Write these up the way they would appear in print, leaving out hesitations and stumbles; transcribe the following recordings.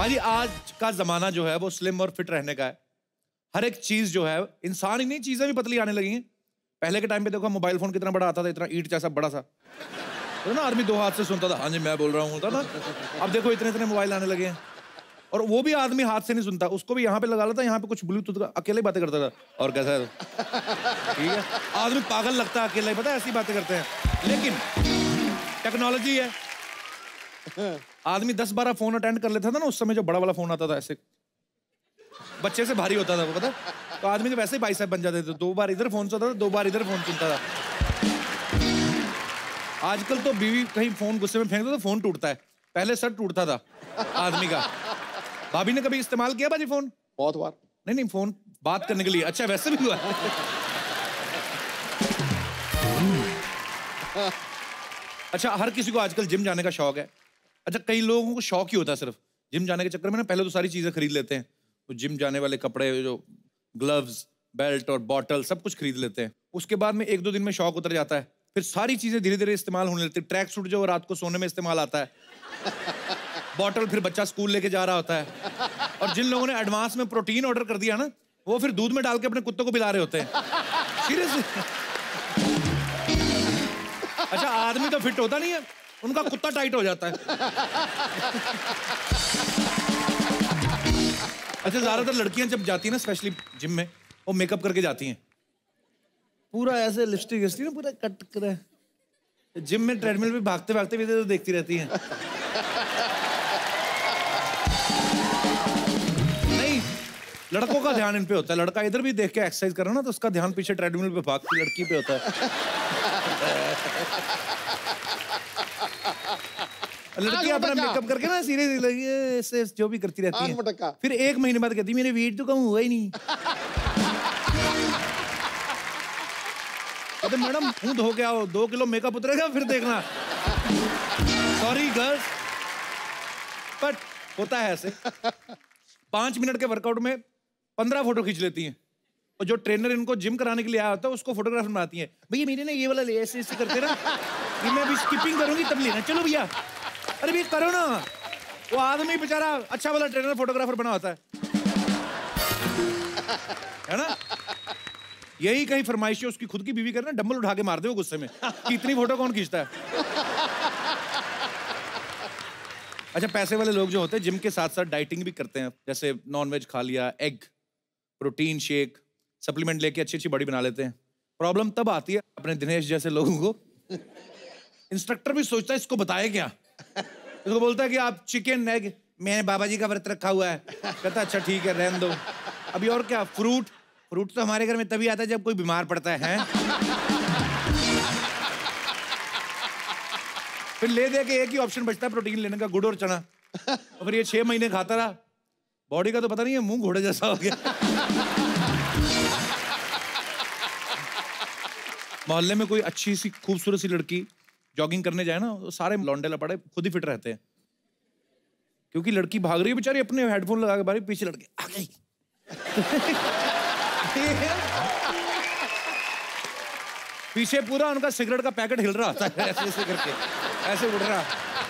भाई आज का जमाना जो है वो स्लिम और फिट रहने का है। हर एक चीज जो है, इंसान ही नहीं, चीजें भी पतली आने लगी हैं। पहले के टाइम पे देखो मोबाइल फोन कितना बड़ा आता था, इतना ईंट जैसा बड़ा सा, तो ना आदमी दो हाथ से सुनता था, हाँ जी मैं बोल रहा हूँ, होता ना। अब देखो इतने इतने मोबाइल आने लगे हैं, और वो भी आदमी हाथ से नहीं सुनता, उसको भी यहाँ पे लगा लेता, यहाँ पे कुछ ब्लूटूथ का, अकेले ही बातें करता था। और कैसा है? ठीक है, आदमी पागल लगता है अकेले, पता है ऐसी बातें करते हैं। लेकिन टेक्नोलॉजी है, आदमी 10-12 फोन अटेंड कर लेता था ना उस समय, जो बड़ा वाला फोन आता था ऐसे बच्चे से भारी होता था वो, पता, तो आदमी के वैसे ही बाइसेप बन जाते थे। 2 बार इधर फोन सुनता था, 2 बार इधर फोन सुनता था। आजकल तो बीवी कहीं फोन गुस्से में फेंक दो तो फोन टूटता है, पहले सर टूटता था आदमी का। भाभी ने कभी इस्तेमाल किया बाजी फोन? बहुत बार। नहीं, फोन बात करने के लिए। अच्छा वैसे भी हुआ। अच्छा, हर किसी को आजकल जिम जाने का शौक है। अच्छा, कई लोगों को शौक ही होता है सिर्फ जिम जाने के चक्कर में ना, पहले तो सारी चीजें खरीद लेते हैं, तो जिम जाने वाले कपड़े, जो ग्लव्स, बेल्ट और बॉटल सब कुछ खरीद लेते हैं। उसके बाद में 1-2 दिन में शौक उतर जाता है, फिर सारी चीजें धीरे धीरे इस्तेमाल होने लगती है। ट्रैक सूट जो रात को सोने में इस्तेमाल आता है, बॉटल फिर बच्चा स्कूल लेके जा रहा होता है, और जिन लोगों ने एडवांस में प्रोटीन ऑर्डर कर दिया ना, वो फिर दूध में डाल के अपने कुत्तों को पिला रहे होते हैं। सीरियसली। अच्छा, आदमी तो फिट होता नहीं है, उनका कुत्ता टाइट हो जाता है। अच्छा, ज्यादातर लड़कियां जब जाती है ना स्पेशली जिम में, वो मेकअप करके जाती हैं, पूरा ऐसे लिपस्टिक ना पूरा कट कर, जिम में ट्रेडमिल पे भागते भागते भी तो देखती रहती हैं। नहीं, लड़कों का ध्यान इन पे होता है, लड़का इधर भी देख के एक्सरसाइज कर रहा ना, तो उसका ध्यान पीछे ट्रेडमिल पे भागती लड़की पे होता है। लड़की अपना मेकअप करके ना सीरियस लगी ऐसे जो भी करती रहती है, फिर 1 महीने बाद कहती मेरे वेट तो कम हुआ ही नहीं। तो मैडम मुंह धो के आओ, 2 किलो मेकअप उतरेगा फिर देखना। सॉरी गर्ल्स, बट होता है ऐसे। 5 मिनट के वर्कआउट में 15 फोटो खींच लेती हैं, और जो ट्रेनर इनको जिम कराने के लिए आया होता है उसको फोटोग्राफर बनाती है। भैया मेरे ना ये वाला ले, ऐसे ऐसे करते ना, ये मैं अभी स्किपिंग करूंगी तब लेना, चलो भैया, अरे भी करो ना। वो आदमी बेचारा अच्छा वाला ट्रेनर फोटोग्राफर बना होता है ना। यही कहीं फरमाइश है उसकी खुद की बीवी करना, डंबल उठा के मार दे वो गुस्से में कि इतनी फोटो कौन खींचता है। अच्छा, पैसे वाले लोग जो होते हैं जिम के साथ साथ डाइटिंग भी करते हैं, जैसे नॉनवेज खा लिया, एग, प्रोटीन शेक, सप्लीमेंट लेके अच्छी अच्छी बॉडी बना लेते हैं। प्रॉब्लम तब आती है अपने दिनेश जैसे लोगों को, इंस्ट्रक्टर भी सोचता है इसको बताए क्या, इसको बोलता है कि आप चिकन एग, मैंने बाबा जी का व्रत रखा हुआ है, कहता अच्छा ठीक है रहने दो। अभी और क्या, फ्रूट तो हमारे घर में तभी आता है जब कोई बीमार पड़ता है। फिर ले दे के एक ही ऑप्शन बचता है प्रोटीन लेने का, गुड़ और चना, और फिर ये 6 महीने खाता रहा, बॉडी का तो पता नहीं है, मुंह घोड़े जैसा हो गया। मोहल्ले में कोई अच्छी सी खूबसूरत सी लड़की जॉगिंग करने जाए ना, तो सारे लौंडे लपड़े खुद ही फिट रहते हैं, क्योंकि लड़की भाग रही है बेचारी अपने हेडफोन लगा के, बारी पीछे लड़के आ गई। पीछे पूरा उनका सिगरेट का पैकेट हिल रहा होता है, ऐसे ऐसे करके, ऐसे उड़ रहा।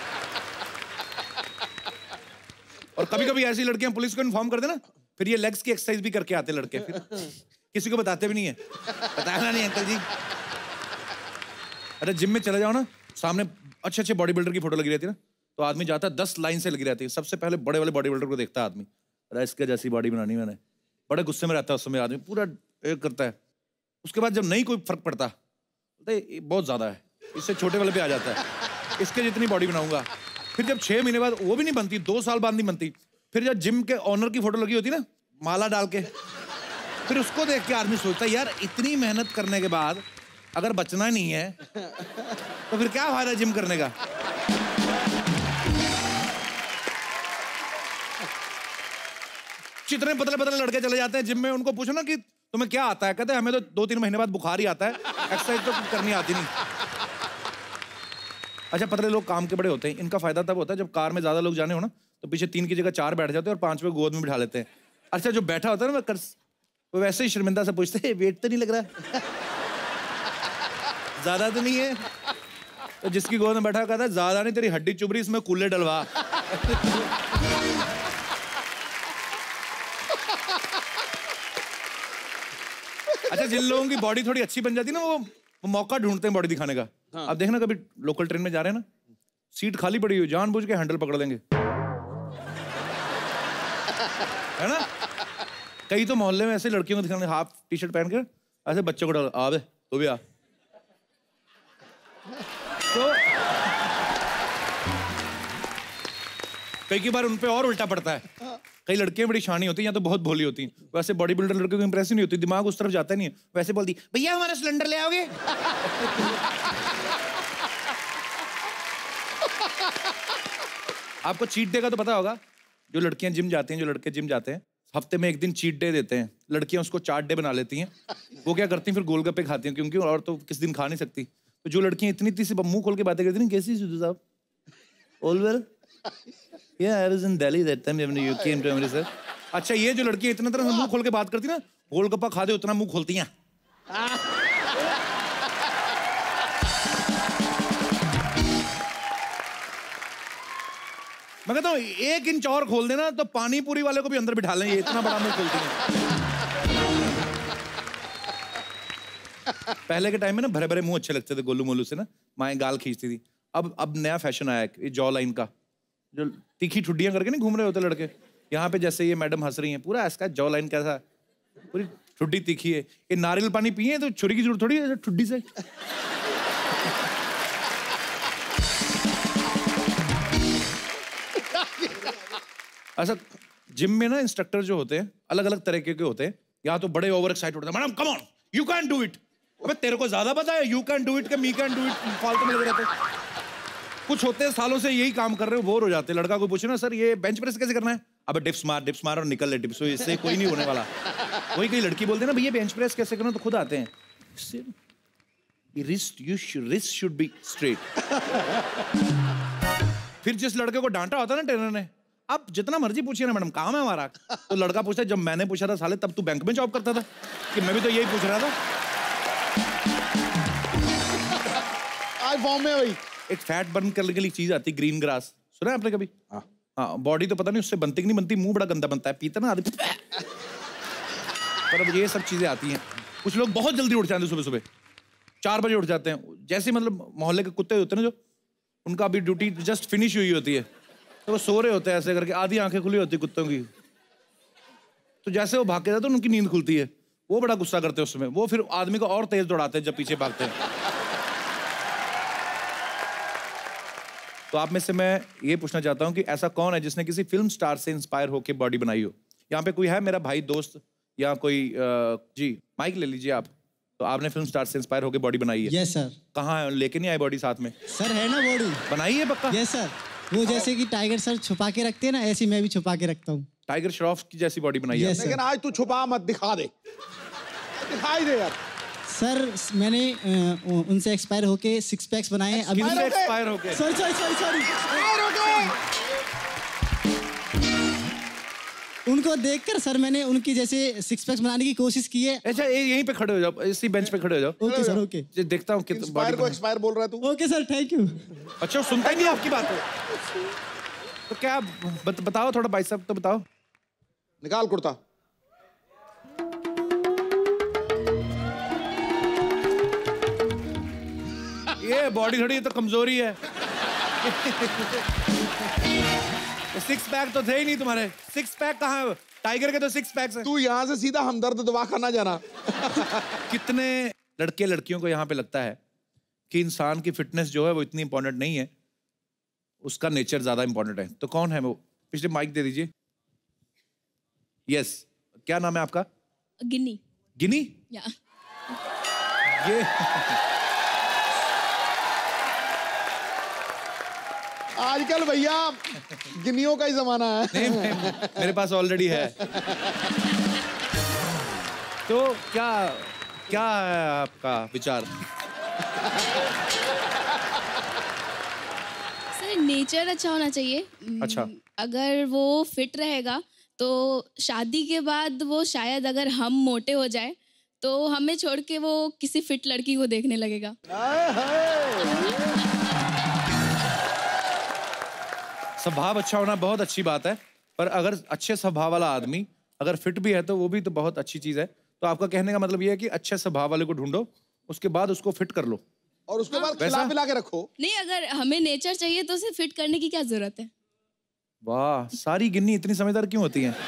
और कभी कभी ऐसी लड़कियां पुलिस को इन्फॉर्म कर देना, फिर ये लेग्स की एक्सरसाइज भी करके आते लड़के, फिर किसी को बताते भी नहीं है, बताना नहीं अंकल जी। अरे जिम में चले जाओ ना, सामने अच्छे अच्छे बॉडी बिल्डर की फोटो लगी रहती है ना, तो आदमी जाता है 10 लाइन से लगी रहती है, सबसे पहले बड़े वाले बॉडी बिल्डर को देखता है आदमी, अरे इसके जैसी बॉडी बनानी मैंने, बड़े गुस्से में रहता है उस समय आदमी, पूरा एक करता है। उसके बाद जब नहीं कोई फर्क पड़ता, बहुत ज्यादा है, इससे छोटे वाले पे आ जाता है, इसके जितनी बॉडी बनाऊंगा। फिर जब 6 महीने बाद वो भी नहीं बनती, 2 साल बाद नहीं बनती, फिर जब जिम के ऑनर की फोटो लगी होती ना माला डाल के, फिर उसको देख के आदमी सोचता है यार इतनी मेहनत करने के बाद अगर बचना नहीं है तो फिर क्या फायदा जिम करने का। जितने पतले पतले लड़के चले जाते हैं जिम में, उनको पूछो ना कि तुम्हें क्या आता है, कहते हैं हमें तो 2-3 महीने बाद बुखार ही आता है, एक्सरसाइज तो करनी आती नहीं। अच्छा, पतले लोग काम के बड़े होते हैं, इनका फायदा तब होता है जब कार में ज्यादा लोग जाने हो ना, तो पीछे 3 की जगह 4 बैठ जाते हैं और 5 पे गोद में बिठा लेते हैं। अच्छा, जो बैठा होता है ना वो वैसे ही शर्मिंदा से पूछते हैं वेट तो नहीं लग रहा, ज्यादा तो नहीं है, तो जिसकी गोद में बैठा कहता है ज्यादा नहीं, तेरी हड्डी चुभ रही, इसमें कूले डलवा। अच्छा, जिन लोगों की बॉडी थोड़ी अच्छी बन जाती है ना, वो मौका ढूंढते हैं बॉडी दिखाने का। हाँ। अब देखना कभी लोकल ट्रेन में जा रहे हैं ना, सीट खाली पड़ी हुई, जानबूझ के हैंडल पकड़ लेंगे, है ना। कई तो मोहल्ले में ऐसे लड़कियों को दिखाने, हाफ टी शर्ट पहन के ऐसे बच्चों को डाल, आ बे तो भी आ। तो कई बार उन पे और उल्टा पड़ता है। कई लड़कियां बड़ी शानी होती हैं या तो बहुत भोली होती हैं, वैसे बॉडी बिल्डर लड़के को इंप्रेस नहीं होती, दिमाग उस तरफ जाता नहीं है, वैसे बोलती भैया हमारा सिलेंडर ले आओगे। आपको चीट डे का तो पता होगा, जो लड़कियां जिम जाती हैं, जो लड़के जिम जाते हैं, हफ्ते में एक दिन चीट डे देते हैं, लड़कियां उसको चाट डे बना लेती हैं। वो क्या करती हैं, फिर गोलगप्पे खाती हैं, क्योंकि और तो किस दिन खा नहीं सकती। तो जो लड़कियां इतनी सी मुंह खोल के बातें करती हैं, कैसी सिद्धू साहब, all well, yeah, I was in Delhi that time when you came to Amritsar. अच्छा, ये जो लड़की इतना तरह से मुंह खोल के बात करती ना, गोलगप्पा खा दे उतना मुंह खोलती हैं। मैं कहता हूँ 1 इंच और खोल देना तो पानी पूरी वाले को भी अंदर बिठा लें, ये इतना बड़ा मुंह खोलती हैं। पहले के टाइम में ना भरे भरे मुंह अच्छे लगते थे, गोलू मोलू से ना माएं गाल खींचती थी। अब नया फैशन आया है, जॉ लाइन का, जो तीखी ठुड्डियां करके नहीं घूम रहे होते लड़के, यहाँ पे जैसे ये मैडम हंस रही हैं, पूरा इसका जॉ लाइन कैसा, पूरी ठुड्डी तीखी है। ये नारियल पानी पिए तो छुरी की जरूरत थोड़ी है ठुड्डी से। ऐसा जिम में ना इंस्ट्रक्टर जो होते हैं अलग अलग तरीके के होते हैं, या तो बड़े ओवर एक्साइटेड होते हैं, madam come on you can do it. अबे तेरे को ज्यादा पता है, यू कैन डू इट के मी कैन डू इट फालतू में लगे रहते हैं। कुछ होते हैं सालों से यही काम कर रहे हो, बोर हो जाते हैं। लड़का को पूछे ना, सर ये बेंच प्रेस कैसे करना है, अबे डिप्स मार और निकल ले डिप्स, इससे कोई नहीं होने वाला। वही कई लड़की बोलते हैं ना, भैया बेंच प्रेस कैसे करना, तो खुद आते हैं, रिस्ट शुड बी स्ट्रेट। फिर जिस लड़के को डांटा होता है ना ट्रेनर ने, आप जितना मर्जी पूछिए ना मैडम काम है हमारा, तो लड़का पूछता है जब मैंने पूछा था साले तब तू बैंक में जॉब करता था, कि मैं भी तो यही पूछ रहा था। आज फॉर्म में भाई एक फैट बर्न करने के लिए चीज आती है, ग्रीन ग्रास, सुना है आपने कभी? हाँ, बॉडी तो पता नहीं उससे बनती कि नहीं बनती, मुंह बड़ा गंदा बनता है, पीता ना आदमी। पर अब ये सब चीजें आती हैं। कुछ लोग बहुत जल्दी उठ जाते हैं, सुबह सुबह 4 बजे उठ जाते हैं, जैसे मतलब मोहल्ले के कुत्ते होते हैं ना, जो उनका अभी ड्यूटी जस्ट फिनिश हुई होती है, तो वो सो रहे होते हैं ऐसे करके, आधी आंखें खुली होती है कुत्तों की, तो जैसे वो भाग के जाते हैं उनकी नींद खुलती है, वो बड़ा गुस्सा करते हैं उसमें, वो फिर आदमी को और तेज दौड़ाते हैं जब पीछे भागते हैं। तो आप में से मैं ये पूछना चाहता हूं कि ऐसा कौन है जिसने किसी फिल्म स्टार से इंस्पायर होकर बॉडी बनाई हो? यहाँ पे कोई है मेरा भाई दोस्त या कोई जी माइक ले लीजिए आप। तो आपने फिल्म स्टार से इंस्पायर होकर बॉडी बनाई है? Yes sir. कहाँ है, लेके नहीं आए बॉडी साथ में? सर है ना बॉडी बनाई है पक्का? Yes sir. वो जैसे कि टाइगर सर छुपा के रखते हैं ना, ऐसी मैं भी छुपा के रखता हूँ। टाइगर श्रॉफ की जैसी बॉडी बनाई है। लेकिन आज तू छुपा मत, दिखा दे, दिखाई दे यार। सर मैंने उनसे एक्सपायर होके 6 पैक्स बनाए हैं अभी। एक्सपायर होके? सॉरी उनको देखकर सर मैंने उनकी जैसे 6 पैक्स बनाने की कोशिश की है। अच्छा यहीं पे खड़े हो जाओ, इसी बेंच पे खड़े हो जाओ। Okay sir okay. देखता हूँ कितना बॉडी को एक्सपायर बोल रहा है तू। Okay sir thank you. अच्छा सुनता ही नहीं आपकी बात है। तो क्या बताओ थोड़ा भाई साहब, तो बताओ। निकाल कुर्ता। ये बॉडी थोड़ी तो कमजोरी है। 6 पैक तो थे ही नहीं तुम्हारे। 6 पैक कहाँ है? टाइगर के तो 6 पैक्स हैं। तू यहाँ से सीधा हमदर्द दवाखाना जाना। कितने लड़के लड़कियों को यहाँ पे लगता है कि इंसान की फिटनेस जो है वो इतनी इंपॉर्टेंट नहीं है, उसका नेचर ज्यादा इंपॉर्टेंट है। तो कौन है वो? पिछले माइक दे दीजिए। यस, क्या नाम है आपका? गिनी। गिनी? या। ये आजकल भैया गिनियों का ही जमाना है। नहीं, मेरे पास ऑलरेडी है। तो क्या क्या है आपका विचार? सर नेचर अच्छा होना चाहिए। अच्छा। अगर वो फिट रहेगा तो शादी के बाद वो शायद अगर हम मोटे हो जाए तो हमें छोड़ के वो किसी फिट लड़की को देखने लगेगा। स्वभाव अच्छा होना बहुत अच्छी बात है, पर अगर अच्छे स्वभाव वाला आदमी अगर फिट भी है तो वो भी तो बहुत अच्छी चीज है। तो आपका कहने का मतलब ये है कि अच्छे स्वभाव वाले को ढूंढो, उसके बाद उसको फिट कर लो और उसके बाद वैसा? खिला पिला के रखो। नहीं, अगर हमें नेचर चाहिए तो उसे फिट करने की क्या जरूरत है? वाह, सारी गिन्नी इतनी समझदार क्यों होती हैं?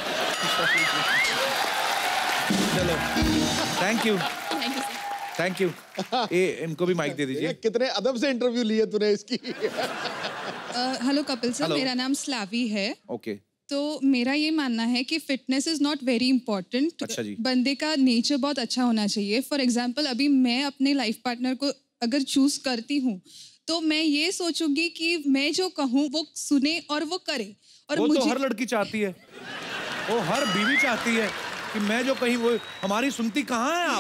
चलो, thank you thank you sir. Thank you. ये इनको भी माइक दे दीजिए। कितने अदब से इंटरव्यू लिए तूने इसकी। Hello Kapil sir, Hello. मेरा नाम स्लावी है। ओके तो मेरा ये मानना है कि fitness is not very important. अच्छा जी। बंदे का नेचर बहुत अच्छा होना चाहिए। फॉर एग्जांपल, अभी मैं अपने लाइफ पार्टनर को अगर चूज करती हूँ तो मैं ये सोचूंगी कि मैं जो कहूँ वो सुने और वो करे। और वो मुझे तो हर लड़की चाहती है, वो हर बीवी चाहती है कि मैं जो कहीं वो हमारी सुनती कहाँ है आप?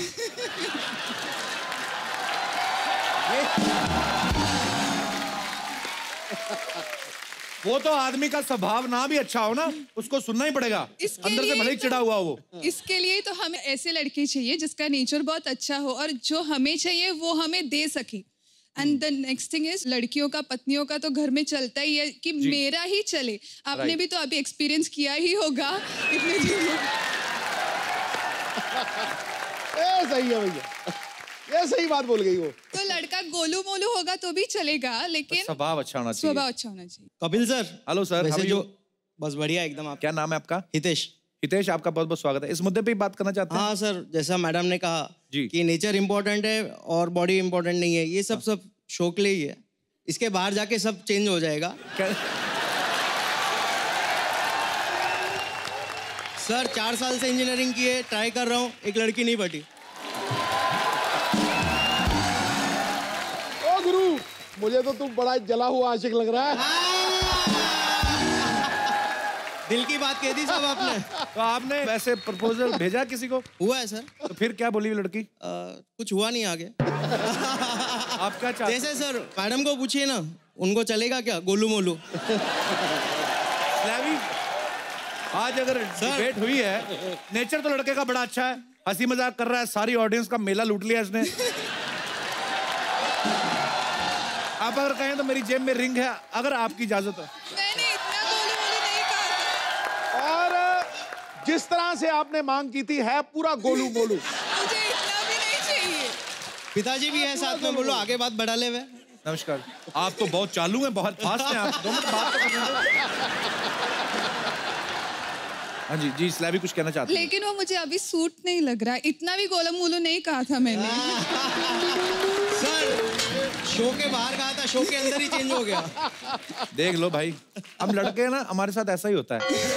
वो तो आदमी का स्वभाव ना भी अच्छा हो ना, उसको सुनना ही पड़ेगा, इसके अंदर से लिए भले ही तो- चिढ़ा हुआ वो। इसके लिए तो हमें ऐसे लड़के चाहिए जिसका नेचर बहुत अच्छा हो और जो हमें चाहिए वो हमें दे सके। And the next thing is, लड़कियों का पत्नियों का तो घर में चलता ही है कि मेरा ही चले। आपने Right. भी तो अभी एक्सपीरियंस किया ही होगा इतने दिन में। ए सही है भैया, ये सही बात बोल गई वो। तो लड़का गोलू मोलू होगा तो भी चलेगा, लेकिन स्वभाव अच्छा होना चाहिए। स्वभाव अच्छा होना चाहिए। कपिल सर। हेलो सर, वैसे how are जो you? बस बढ़िया एकदम। आप क्या नाम है आपका? हितेश। हितेश, आपका बहुत बहुत स्वागत है। इस मुद्दे पे ही बात करना चाहते हैं? हाँ सर, जैसा मैडम ने कहा जी। कि नेचर इम्पोर्टेंट है और बॉडी इम्पोर्टेंट नहीं है, ये सब शो के लिए ही है। इसके बाहर जाके सब चेंज हो जाएगा। सर 4 साल से इंजीनियरिंग की है, ट्राई कर रहा हूँ, एक लड़की नहीं पटी। ओ गुरु, मुझे तो तुम बड़ा जला हुआ आशिक लग रहा है। दिल की बात कह दी सब आपने। तो आपने वैसे प्रपोजल भेजा किसी को? हुआ है सर। तो फिर क्या बोली वो लड़की? कुछ हुआ नहीं आगे। आप क्या चाहते? जैसे सर मैडम को पूछिए ना, उनको चलेगा क्या गोलू मोलू? स्लैवी, आज अगर डिबेट हुई है, नेचर तो लड़के का बड़ा अच्छा है, हंसी मजाक कर रहा है, सारी ऑडियंस का मेला लूट लिया इसने। आप अगर कहें तो मेरी जेब में रिंग है, अगर आपकी इजाजत हो। मैंने इतना गोलू मोलू नहीं कहा था। और जिस तरह से आपने मांग की थी है पूरा गोलू मोलू। मुझे इतना भी नहीं चाहिए। पिताजी भी है साथ में, बोलो आगे बात बढ़ा ले वे। नमस्कार। आप तो बहुत चालू हैं, बहुत फास्ट हैं आप। 2 मिनट बात तो करने दो। हाँ जी जी, स्लैवी कुछ कहना चाहते हैं? लेकिन वो मुझे अभी सूट नहीं लग रहा। इतना भी गोलू मोलू नहीं कहा था मैंने। सर शो के बाहर कहा था, शो के अंदर ही चेंज हो गया। देख लो भाई, हम लड़के ना, हमारे साथ ऐसा ही होता है।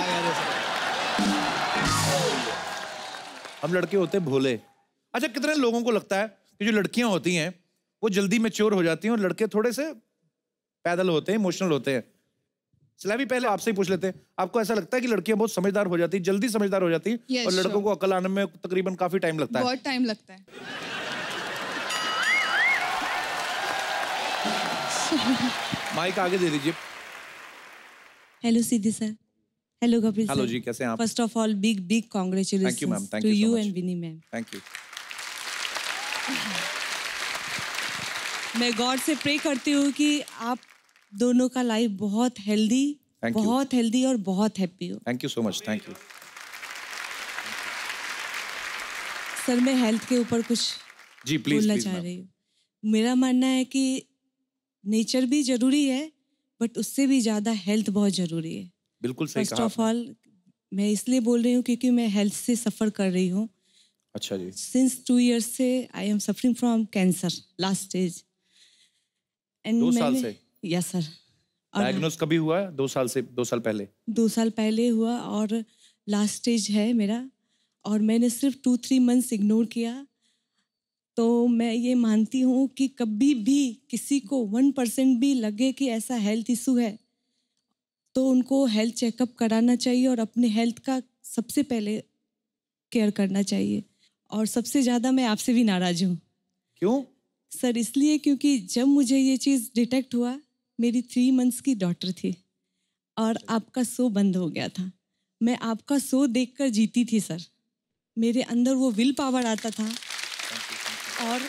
हम लड़के होते हैं भोले। अच्छा, कितने लोगों को लगता है कि जो लड़कियां होती हैं वो जल्दी मैच्योर हो जाती हैं और लड़के थोड़े से पैदल होते हैं, इमोशनल होते हैं? स्लैवी, पहले आपसे ही पूछ लेते हैं, आपको ऐसा लगता है कि लड़कियां बहुत समझदार हो जाती हैं, जल्दी समझदार हो जाती हैं, Yes, और लड़कों sure. को अकल आने में तकरीबन काफी टाइम लगता है? बहुत टाइम लगता है। माइक आगे दे दीजिए। Hello Siddhi sir, hello Kapil sir. Hello जी, कैसे हैं आप? First of all big big Thank you, ma'am. Congratulations Thank to you so you much. And Vini ma'am. Thank you. मैं गॉड से प्रे करती हूँ कि आप दोनों का लाइफ बहुत हेल्दी, Thank you. बहुत हेल्दी और बहुत हैप्पी हो। Thank you so much. Thank you. Sir मैं हेल्थ के ऊपर कुछ जी प्लीज बोलना प्लीज चाह मैम। रही हूँ। मेरा मानना है कि नेचर भी जरूरी है, बट उससे भी ज़्यादा हेल्थ बहुत ज़रूरी है। बिल्कुल सही फर्स्ट कहा ऑफ आपने। ऑल मैं इसलिए बोल रही हूँ क्योंकि मैं हेल्थ से सफ़र कर रही हूँ। अच्छा जी। Since 2 years से I am suffering from cancer last stage. 2 साल से? Yes sir. और डायग्नोज कभी हुआ है? 2 साल से? 2 साल पहले? 2 साल पहले हुआ और लास्ट स्टेज है मेरा, और मैंने सिर्फ 2-3 मंथ्स इग्नोर किया। तो मैं ये मानती हूँ कि कभी भी किसी को 1% भी लगे कि ऐसा हेल्थ इशू है तो उनको हेल्थ चेकअप कराना चाहिए और अपने हेल्थ का सबसे पहले केयर करना चाहिए। और सबसे ज़्यादा मैं आपसे भी नाराज़ हूँ। क्यों? सर इसलिए क्योंकि जब मुझे ये चीज़ डिटेक्ट हुआ, मेरी 3 मंथ्स की डॉटर थी और आपका शो बंद हो गया था। मैं आपका शो देखकर जीती थी सर। मेरे अंदर वो विल पावर आता था और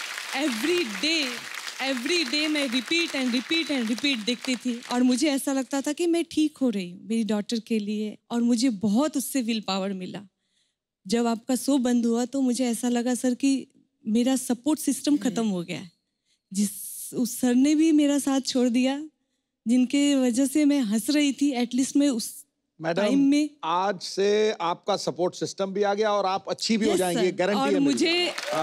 एवरी डे मैं रिपीट देखती थी और मुझे ऐसा लगता था कि मैं ठीक हो रही हूँ मेरी डॉटर के लिए, और मुझे बहुत उससे विल पावर मिला। जब आपका शो बंद हुआ तो मुझे ऐसा लगा सर कि मेरा सपोर्ट सिस्टम खत्म हो गया है। उस सर ने भी मेरा साथ छोड़ दिया, जिनके वजह से मैं हंस रही थी। एटलीस्ट मैं उस मैडम टाइम में आज से आपका सपोर्ट सिस्टम भी आ गया और आप अच्छी भी हो Yes, जाएंगी, sir. गारंटी और है मुझे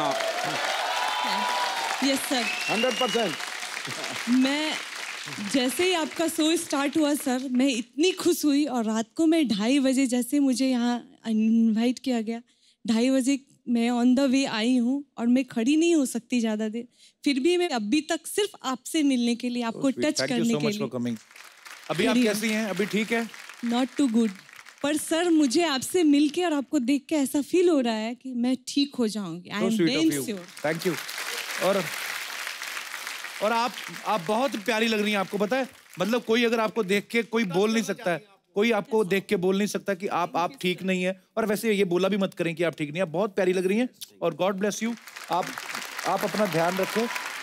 मेरी। Yes sir 100%। मैं जैसे ही आपका शो स्टार्ट हुआ सर, मैं इतनी खुश हुई। और रात को मैं 2:30 बजे जैसे मुझे यहाँ इनवाइट किया गया, 2:30 बजे मैं ऑन द वे आई हूँ और मैं खड़ी नहीं हो सकती ज़्यादा देर। फिर भी मैं अभी तक सिर्फ आपसे मिलने के लिए, आपको टच थैंक यू करने सो के मच फॉर लिए। कमिंग। अभी आप खड़ी हूँ। कैसी हैं? अभी ठीक है? नॉट टू गुड, पर सर मुझे आपसे मिलके और आपको देख के ऐसा फील हो रहा है कि मैं ठीक हो जाऊंगी। I So am sweet of damn you. Sure. Thank you. और आप बहुत प्यारी लग रही हैं। आपको पता है, मतलब कोई अगर आपको देख के कोई बोल नहीं सकता है, कोई आपको देख के बोल नहीं सकता कि आप ठीक नहीं है। और वैसे ये बोला भी मत करें कि आप ठीक नहीं है। आप बहुत प्यारी लग रही हैं और गॉड ब्लेस यू। आप अपना ध्यान रखें।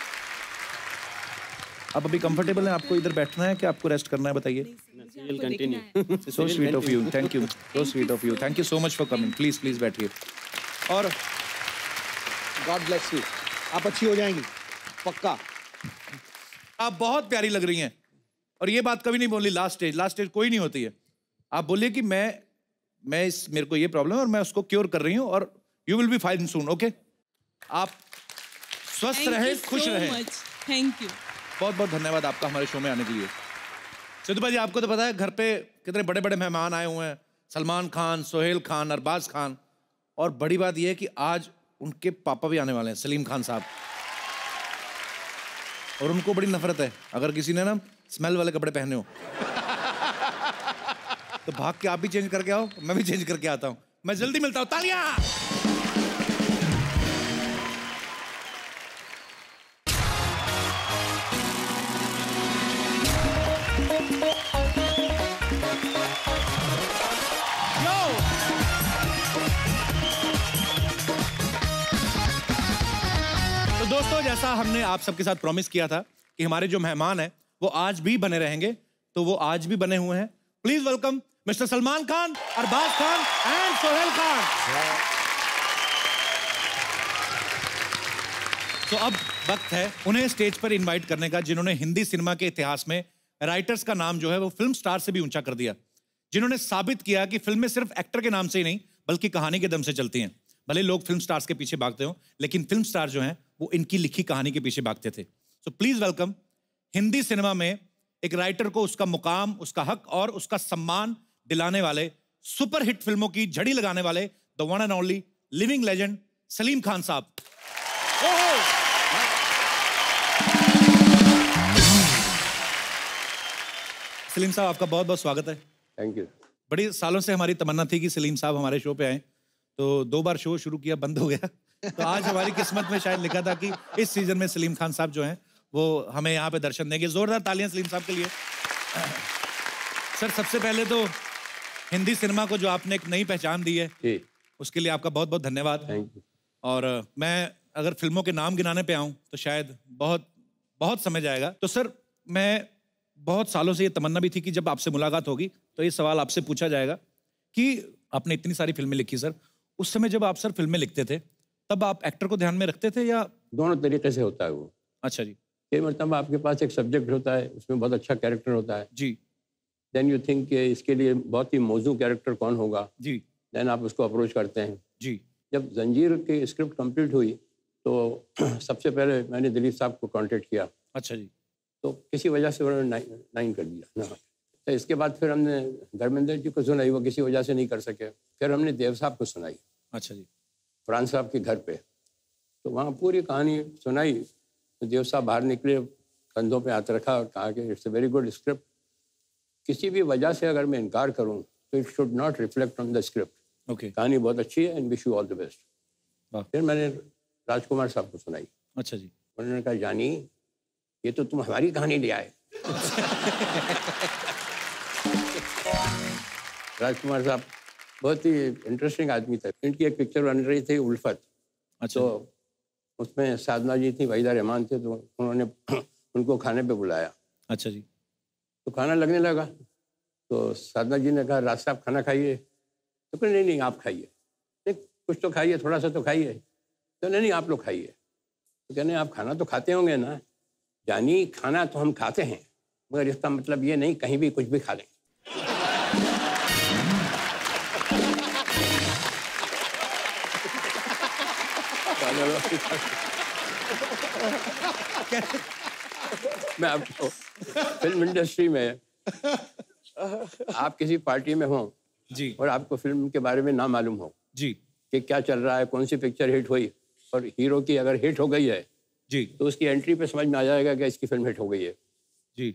आप अभी कंफर्टेबल हैं? आपको इधर बैठना है कि आपको रेस्ट करना है? बताइए। So sweet of you, thank you, so sweet of you, thank you so much for coming. Please please बैठिए। और गॉड ब्लेस यू, आप अच्छी हो जाएंगी पक्का। आप बहुत प्यारी लग रही हैं। और ये बात कभी नहीं बोली लास्ट स्टेज कोई नहीं होती है। आप बोलिए कि मेरे को ये प्रॉब्लम है और मैं उसको क्योर कर रही हूँ और you will be fine soon. Okay, आप स्वस्थ रहे, खुश रहे। Thank you. बहुत बहुत धन्यवाद आपका हमारे शो में आने के लिए। सिद्धू भाई, आपको तो पता है घर पे कितने बड़े बड़े मेहमान आए हुए हैं। सलमान खान, सोहेल खान, अरबाज खान। और बड़ी बात यह है कि आज उनके पापा भी आने वाले हैं, सलीम खान साहब। और उनको बड़ी नफरत है अगर किसी ने ना स्मेल वाले कपड़े पहने हो। तो भाग के आप भी चेंज करके आओ, मैं भी चेंज करके आता हूं। मैं जल्दी मिलता हूं। तालियां। तो दोस्तों, जैसा हमने आप सबके साथ प्रॉमिस किया था कि हमारे जो मेहमान हैं वो आज भी बने रहेंगे, तो वो आज भी बने हुए हैं। Please welcome mister Salman Khan, Arbaaz Khan and Sohail Khan. तो अब वक्त है उन्हें स्टेज पर इनवाइट करने का, जिन्होंने हिंदी सिनेमा के इतिहास में राइटर्स का नाम जो है वो फिल्म स्टार से भी ऊंचा कर दिया। जिन्होंने साबित किया कि फिल्में सिर्फ एक्टर के नाम से ही नहीं बल्कि कहानी के दम से चलती हैं। भले लोग फिल्म स्टार्स के पीछे भागते हो, लेकिन फिल्म स्टार जो हैं वो इनकी लिखी कहानी के पीछे भागते थे। So please welcome Hindi cinema में एक राइटर को उसका मुकाम, उसका हक और उसका सम्मान दिलाने वाले, सुपरहिट फिल्मों की झड़ी लगाने वाले, the one and only living legend Salim Khan साहब। सलीम साहब, आपका बहुत बहुत स्वागत है। Thank you. बड़ी सालों से हमारी तमन्ना थी कि सलीम साहब हमारे शो पे आए, तो 2 बार शो शुरू किया, बंद हो गया। तो आज हमारी किस्मत में शायद लिखा था कि इस सीजन में सलीम खान साहब जो हैं वो हमें यहाँ पे दर्शन देंगे। जोरदार तालियां सलीम साहब के लिए। सर, सबसे पहले तो हिंदी सिनेमा को जो आपने एक नई पहचान दी है, उसके लिए आपका बहुत बहुत धन्यवाद। Thank you. और मैं अगर फिल्मों के नाम गिनाने पे आऊँ तो शायद बहुत बहुत समय जाएगा। तो सर, मैं बहुत सालों से ये तमन्ना भी थी कि जब आपसे मुलाकात होगी तो ये सवाल आपसे पूछा जाएगा कि आपने इतनी सारी फिल्में लिखी सर, उस समय जब आप सर फिल्में लिखते थे तब आप एक्टर को ध्यान में रखते थे या? दोनों तरीके से होता है वो। अच्छा जी। ये मतलब आपके पास एक सब्जेक्ट होता है, उसमें बहुत अच्छा कैरेक्टर होता है जी। देन यू थिंक कि इसके लिए बहुत ही मौजू कैरेक्टर कौन होगा जी। देन आप उसको अप्रोच करते हैं जी। जब जंजीर की स्क्रिप्ट कंप्लीट हुई तो सबसे पहले मैंने दिलीप साहब को कांटेक्ट किया। अच्छा जी। तो किसी वजह से उन्होंने नाइन कर दिया ना। तो इसके बाद फिर हमने धर्मेंद्र जी को सुनाई, वो किसी वजह से नहीं कर सके। फिर हमने देव साहब को सुनाई। अच्छा जी। फरहान साहब के घर पे, तो वहाँ पूरी कहानी सुनाई। तो देव साहब बाहर निकले, कंधों पे हाथ रखा और कहा कि it's a very good script. किसी भी वजह से अगर मैं इनकार करूँ तो it should not reflect on the script. Okay. कहानी बहुत अच्छी है and wish you all the best. फिर मैंने राजकुमार साहब को सुनाई। अच्छा जी। उन्होंने कहा, जानी ये तो तुम हमारी कहानी ले आए। राजकुमार साहब बहुत ही इंटरेस्टिंग आदमी थे। इनकी एक पिक्चर बन रही थी उल्फत। अच्छा। तो उसमें साधना जी थी, वहीदा रहमान थे, तो उन्होंने उनको खाने पे बुलाया। अच्छा जी। तो खाना लगने लगा तो साधना जी ने कहा, राज साहब खाना खाइए। तो कहा नहीं नहीं आप खाइए। कुछ तो खाइए, थोड़ा सा तो खाइए। तो नहीं आप लोग खाइए। तो कहने आप खाना तो खाते होंगे ना? जानी खाना तो हम खाते हैं, मगर इसका मतलब ये नहीं कहीं भी कुछ भी खा लें। मैं आपको फिल्म इंडस्ट्री में आप किसी पार्टी में हो जी और आपको फिल्म के बारे में ना मालूम हो जी कि क्या चल रहा है, कौन सी पिक्चर हिट हुई, और हीरो की अगर हिट हो गई है जी तो उसकी एंट्री पे समझ में आ जाएगा कि इसकी फिल्म हिट हो गई है। जी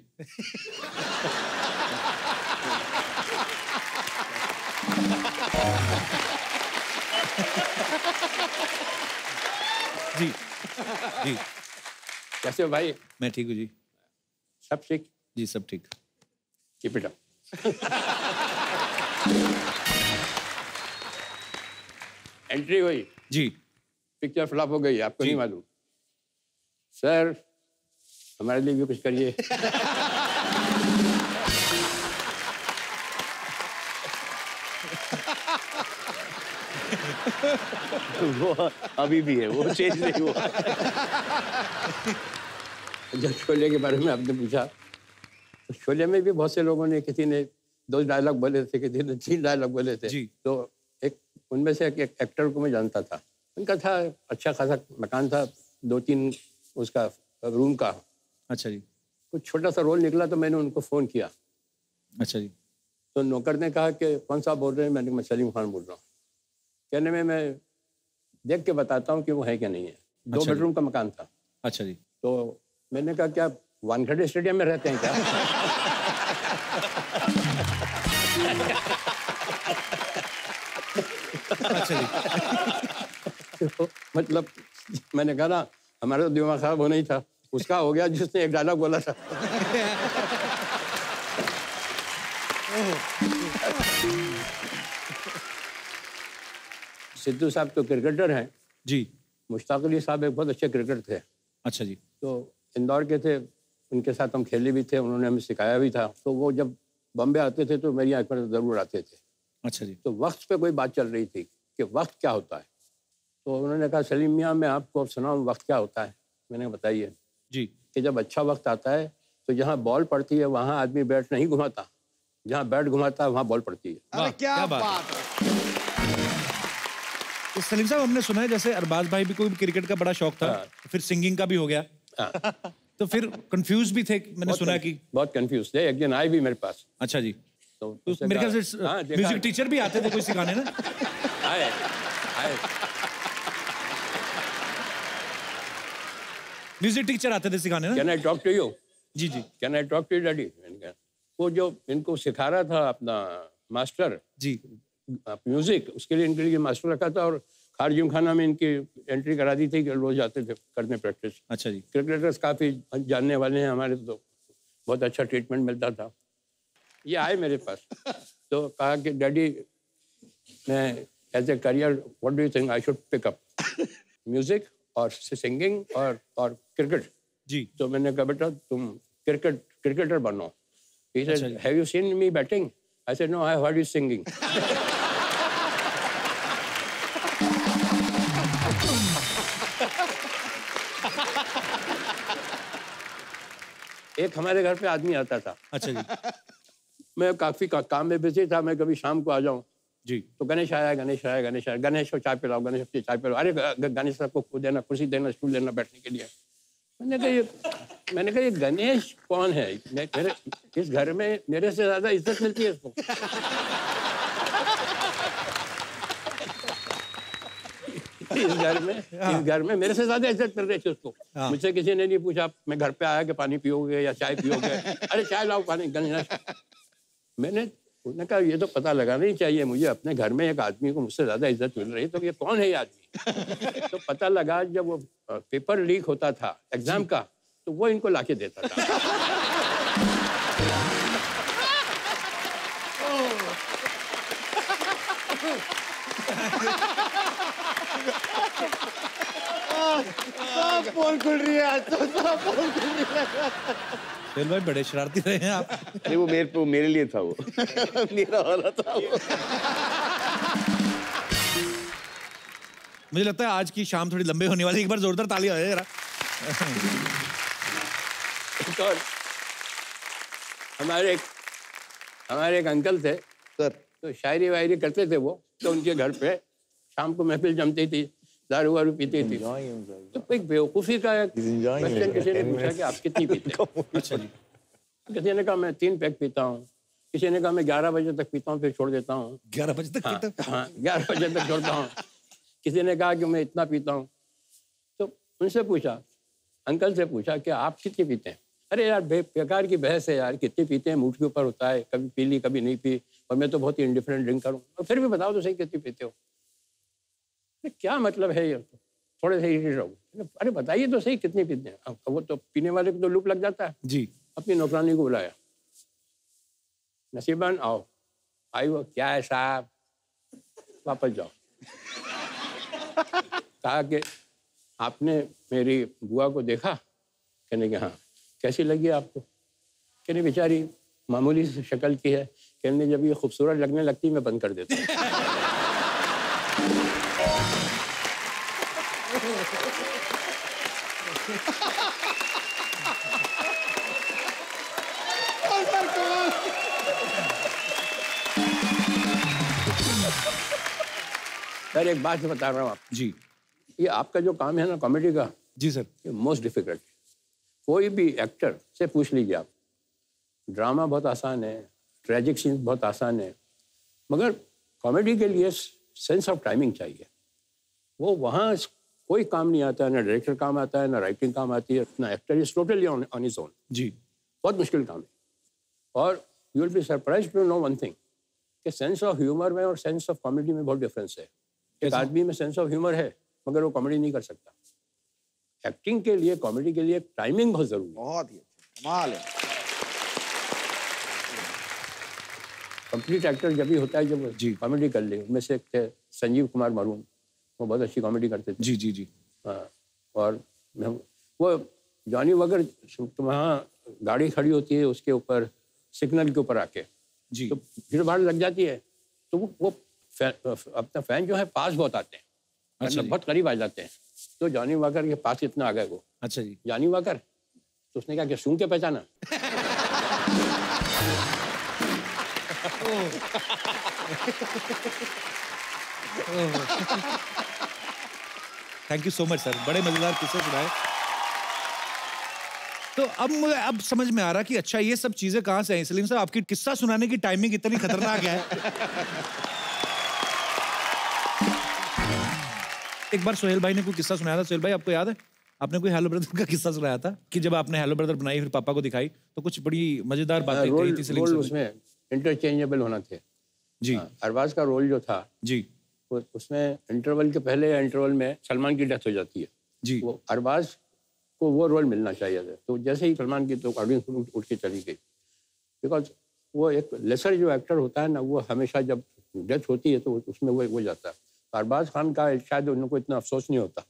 जी जी कैसे हो भाई? मैं ठीक हूँ जी। सब ठीक? जी सब ठीक। Keep it up. एंट्री हुई जी पिक्चर फ्लॉप हो गई, आपको जी। नहीं मालूम। सर हमारे लिए भी कुछ करिए। वो अभी भी है, वो चेंज नहीं हुआ। जब शोले के बारे में आपने पूछा तो शोले में भी बहुत से लोगों ने, किसी ने 2 डायलॉग बोले थे, किसी ने 3 डायलॉग बोले थे। जी। तो एक उनमें से एक एक्टर को मैं जानता था। उनका था अच्छा खासा मकान था, 2-3 उसका रूम का। अच्छा जी। कुछ छोटा सा रोल निकला तो मैंने उनको फ़ोन किया। अच्छा जी। तो नौकर ने कहा कि कौन सा बोल रहे हैं? मैंने मैं सलीम खान बोल रहा हूँ। कहने में मैं देख के बताता हूँ कि वो है क्या नहीं है। 2 अच्छा जी। बेडरूम का मकान था। अच्छा जी। तो मैंने कहा क्या वानखेड़े स्टेडियम में रहते हैं क्या? अच्छा जी। तो मतलब मैंने कहा ना हमारा तो दिमाग खराब होना ही था, उसका हो गया जिसने एक डायलॉग बोला था। सिद्धू साहब तो क्रिकेटर हैं जी। मुश्ताक अली साहब एक बहुत अच्छे क्रिकेटर थे। अच्छा जी। तो इंदौर के थे, उनके साथ हम खेले भी थे, उन्होंने हमें सिखाया भी था। तो वो जब बॉम्बे आते थे तो मेरी आँख पर ज़रूर आते थे। अच्छा जी। तो वक्त पे कोई बात चल रही थी कि वक्त क्या होता है। तो उन्होंने कहा सलीम मियाँ मैं आपको सुनाऊँ वक्त क्या होता है। मैंने कहा बताइए। जी। कि जब अच्छा वक्त आता है तो जहाँ बॉल पड़ती है वहाँ आदमी बैट नहीं घुमाता, जहाँ बैट घुमाता है वहाँ बॉल पड़ती है। अरे क्या बात है। तो सलीम साहब हमने सुना है जैसे अरबाज भाई भी कोई क्रिकेट का बड़ा शौक था, फिर सिंगिंग का भी हो गया। हाँ। तो फिर कंफ्यूज भी थे, मैंने सुना कि बहुत कंफ्यूज थे। एक दिन आए भी मेरे पास। अच्छा जी। तो तो मेरे ख्याल से म्यूजिक टीचर भी आते थे कोई सिखाने ना? आए आए म्यूजिक टीचर आते थे सिखाने ना? Can I talk to you? जी जी। Can I talk to you daddy? वो जो इनको सिखा रहा था अपना मास्टर जी म्यूजिक, उसके लिए इनके लिए मास्टर रखा था और खारजिम खाना में इनकी एंट्री करा दी थी कि रोज जाते थे करने प्रैक्टिस। अच्छा जी। क्रिकेटर्स काफ़ी जानने वाले हैं हमारे, तो बहुत अच्छा ट्रीटमेंट मिलता था। ये आए मेरे पास तो कहा कि डैडी मैं as a career what do you think I should pick up? Music और सिंगिंग और क्रिकेट। जी। तो मैंने कहा बेटा तुम क्रिकेटर बनो। He said, अच्छा have you seen me batting? I said, no, I heard you singing. एक हमारे घर पे आदमी आता था। अच्छा जी। मैं काफी काम में बिजी था, मैं कभी शाम को आ जाऊं जी। तो गणेश आया, गणेश आया, गणेश आया, गणेश को चाय पिलाओ, गणेश को चाय पिलाओ। अरे गणेश साहब को देना, कुर्सी देना, स्टूल देना बैठने के लिए। मैंने कहा ये गणेश कौन है? मेरे इस घर में मेरे से ज्यादा इज्जत मिलती है इसको। इस घर में मेरे से ज्यादा इज्जत मिल रही थी उसको। मुझसे किसी ने नहीं पूछा मैं घर पे आया कि पानी पियोगे या चाय पियोगे। अरे चाय लाओ, पानी। गणेश उन्होंने कहा ये तो पता लगाना ही चाहिए मुझे, अपने घर में एक आदमी को मुझसे ज्यादा इज्जत मिल रही है तो ये कौन है ये आदमी? तो पता लगा जब वो पेपर लीक होता था एग्जाम का तो वो इनको लाके देता था। सब पोल खुल रही है आज तो, सब पोल खुल रही है। फिर भाई बड़े शरारती रहे हैं आप। अरे वो मेरे लिए था वो। मेरा वाला था वो। मुझे लगता है आज की शाम थोड़ी लंबी होने वाली है। एक बार जोरदार ताली हो जाए जरा। तो हमारे एक अंकल थे सर, तो शायरी वायरी करते थे वो, तो उनके घर पे शाम को महफिल जमती थी, दारू वारू पीती थी। तो एक बेवकूफ़ी का क्वेश्चन किसी ने पूछा कि आप कितनी पीते हैं? अच्छा जी। किसी ने कहा मैं 3 पैक पीता हूँ, किसी ने कहा मैं 11 बजे तक पीता हूँ फिर छोड़ देता हूँ। 11 बजे तक पीता हूँ? हाँ, 11 बजे तक छोड़ता हूँ। किसी ने कहा कि मैं इतना पीता हूँ। तो उनसे पूछा, अंकल से पूछा कि आप कितनी पीते हैं? अरे यार बेकार की बहस है यार, कितनी पीते हैं मूड के ऊपर होता है, कभी पी ली कभी नहीं पी, और मैं तो बहुत ही इंडिफरेंट ड्रिंकर हूँ। और फिर भी बताओ तो सही कितनी पीते हो? क्या मतलब है ये? थोड़े से इरिटेट हो। अरे बताइए तो सही कितनी पीते हैं? वो तो पीने वाले को तो लूप लग जाता है जी। अपनी नौकरानी को बुलाया, नसीबन आओ। आई वो, क्या है साहब, वापस जाओ। कहा कि आपने मेरी बुआ को देखा? कहने के हाँ। कैसी लगी आपको? कहने बेचारी मामूली सी शक्ल की है, कहने जब ये खूबसूरत लगने लगती मैं बंद कर देता हूँ। सर एक बात बता रहा हूँ आप जी। ये आपका जो काम है ना कॉमेडी का, जी सर, ये मोस्ट डिफिकल्ट है। कोई भी एक्टर से पूछ लीजिए आप, ड्रामा बहुत आसान है, ट्रेजिक सीन बहुत आसान है, मगर कॉमेडी के लिए सेंस ऑफ टाइमिंग चाहिए। वो वहाँ कोई काम नहीं आता है, ना डायरेक्टर काम आता है, ना राइटिंग काम आती है, ना actor is totally on his own. जी। बहुत मुश्किल काम है। और you will be surprised to know one thing कि सेंस ऑफ ह्यूमर में और सेंस ऑफ कॉमेडी में बहुत डिफरेंस है। एक आदमी में सेंस ऑफ ह्यूमर है मगर वो कॉमेडी नहीं कर सकता। एक्टिंग के लिए, कॉमेडी के लिए टाइमिंग बहुत जरूरी है। बहुत ही कमाल है। कंप्लीट एक्टर जब भी होता है जब जी कॉमेडी कर ले। उनमें से एक थे संजीव कुमार मरून, वो बहुत अच्छी कॉमेडी करते थे। जी जी जी। हाँ, और वो जॉनी वगर वहाँ गाड़ी खड़ी होती है उसके ऊपर सिग्नल के ऊपर आके जी, तो भीड़ भाड़ लग जाती है, तो वो अपना फैन जो है पास बहुत आते हैं। अच्छा, बहुत करीब आ जाते हैं। तो जॉनी वॉकर के पास इतना आ गए वो। अच्छा जी। जॉनी वॉकर, तो उसने कहा कि सूंघ के पहचाना। Thank you so much sir, बड़े मजेदार किस्से सुनाए। तो अब मुझे समझ में आ रहा कि अच्छा ये सब चीजें कहाँ से हैं। सलीम साहब, आपकी किस्सा सुनाने की टाइमिंग इतनी खतरनाक है। एक बार सोहेल भाई ने कोई किस्सा सुनाया था। सोहेल भाई, आपको याद है आपने कोई हेलो ब्रदर का किस्सा सुनाया था कि जब आपने हेलो ब्रदर बनाई फिर पापा को दिखाई तो कुछ बड़ी मजेदार बातें कही थी सलीम साहब। उसमें इंटरचेंजेबल होना थे जी। अरबाज का रोल जो था जी, उसमें इंटरवल के पहले या इंटरवल में सलमान की डेथ हो जाती है जी। वो अरबाज को वो रोल मिलना चाहिए था। तो जैसे ही सलमान की तो ऑडियंस उठ के चली गई, बिकॉज वो एक लेसर जो एक्टर होता है ना, वो हमेशा जब डेथ होती है तो उसमें वो जाता है। अरबाज खान का शायद उनको इतना अफसोस नहीं होता।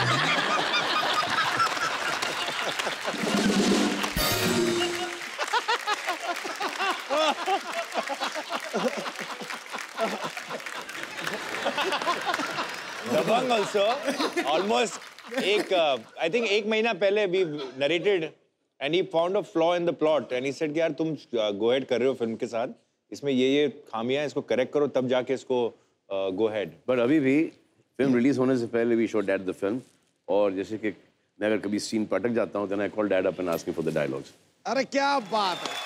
दबंग also almost I think एक महीना पहले we narrated and he found a flaw in the plot and he said कि यार तुम go ahead कर रहे हो फिल्म के साथ, इसमें ये खामियां हैं, इसको करेक्ट करो तब जाके इसको go ahead। But अभी भी फिल्म रिलीज होने से पहले we showed dad the film, और जैसे कि मैं अगर कभी सीन पर अटक जाता हूँ then I call dad up and ask him for the dialogues। अरे क्या बात है।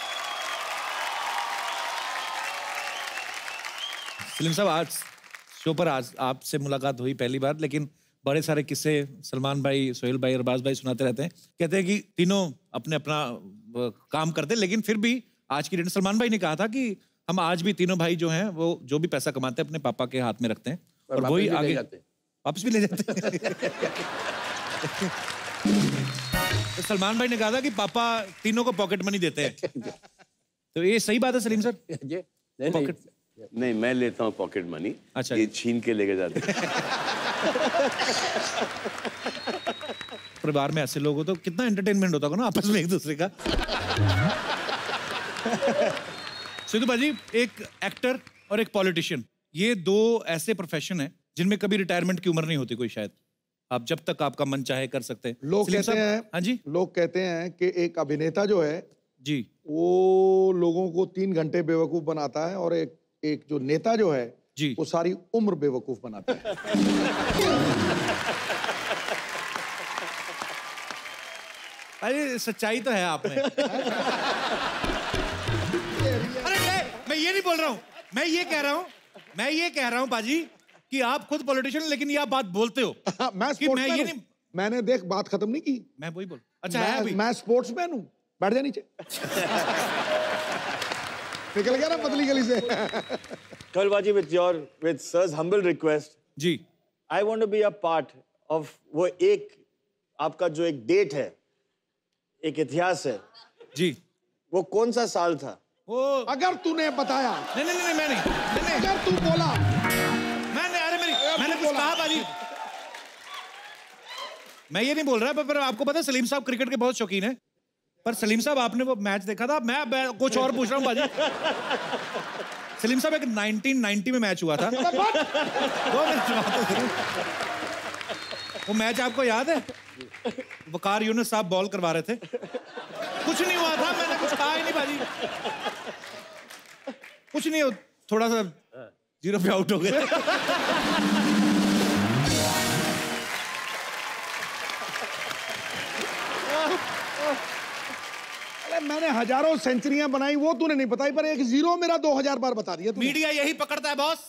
सलीम साहब, आज शो पर आज आपसे मुलाकात हुई पहली बार, लेकिन बड़े सारे किस्से सलमान भाई, सोहेल भाई, अरबाज भाई सुनाते रहते हैं। कहते हैं कि तीनों अपने अपना काम करते हैं, लेकिन फिर भी आज की डेट सलमान भाई ने कहा था कि हम आज भी तीनों भाई जो हैं वो जो भी पैसा कमाते हैं अपने पापा के हाथ में रखते हैं और वही आगे वापस भी ले जाते हैं। तो सलमान भाई ने कहा था कि पापा तीनों को पॉकेट मनी देते हैं। तो ये सही बात है सलीम सर? नहीं, मैं लेता हूँ पॉकेट मनी। अच्छा, ये छीन के लेके जाते हैं। परिवार में ऐसे लोग हो तो कितना एंटरटेनमेंट होता होगा ना आपस में एक दूसरे का। सिद्धू भाजी, एक एक्टर और एक पॉलिटिशियन, ये दो ऐसे प्रोफेशन है जिनमें कभी रिटायरमेंट की उम्र नहीं होती कोई शायद, आप जब तक आपका मन चाहे कर सकते हैं। लोग सलीम कहते साहब, हैं, हाँ जी लोग कहते हैं कि एक अभिनेता जो है जी, वो लोगों को 3 घंटे बेवकूफ बनाता है, और एक जो नेता जो है जी, वो सारी उम्र बेवकूफ बनाता है। अरे सच्चाई तो है आप में। अरे मैं ये नहीं बोल रहा हूँ, मैं ये कह रहा हूँ बाजी कि आप खुद पॉलिटिशियन, लेकिन ये आप बात बोलते हो मैं कि मैं ये नहीं, मैंने देख बात खत्म नहीं की। मैं वही बोल, अच्छा है अभी मैं स्पोर्ट्समैन हूँ, बैठ जा नीचे। निकल गया ना पतली गली से। कलबाजी with sir's humble request, ji, I want to be a part of वो एक आपका जो एक डेट है, एक इतिहास है जी, वो कौन सा साल था? वो अगर तूने बताया, नहीं मैं नहीं, अगर तू बोला, मैंने कुछ कहा बाजी, मैं ये नहीं बोल रहा, पर आपको पता है सलीम साहब क्रिकेट के बहुत शौकीन है, पर सलीम साहब आपने वो मैच देखा था? मैं कुछ और पूछ रहा हूँ बाजी। सलीम साहब एक 1990 में मैच हुआ था, 2 मिनट बात तो करो। वो मैच आपको याद है? वकार यूनुस साहब बॉल करवा रहे थे, कुछ नहीं हुआ था, मैंने कुछ कहा ही नहीं बाजी, कुछ नहीं, थोड़ा सा 0 पे आउट हो गए। अरे मैंने हजारों सेंचुरियां बनाई, वो तूने नहीं बताई, पर एक 0 मेरा 2000 बार बता दिया तूने। मीडिया यही पकड़ता है बॉस।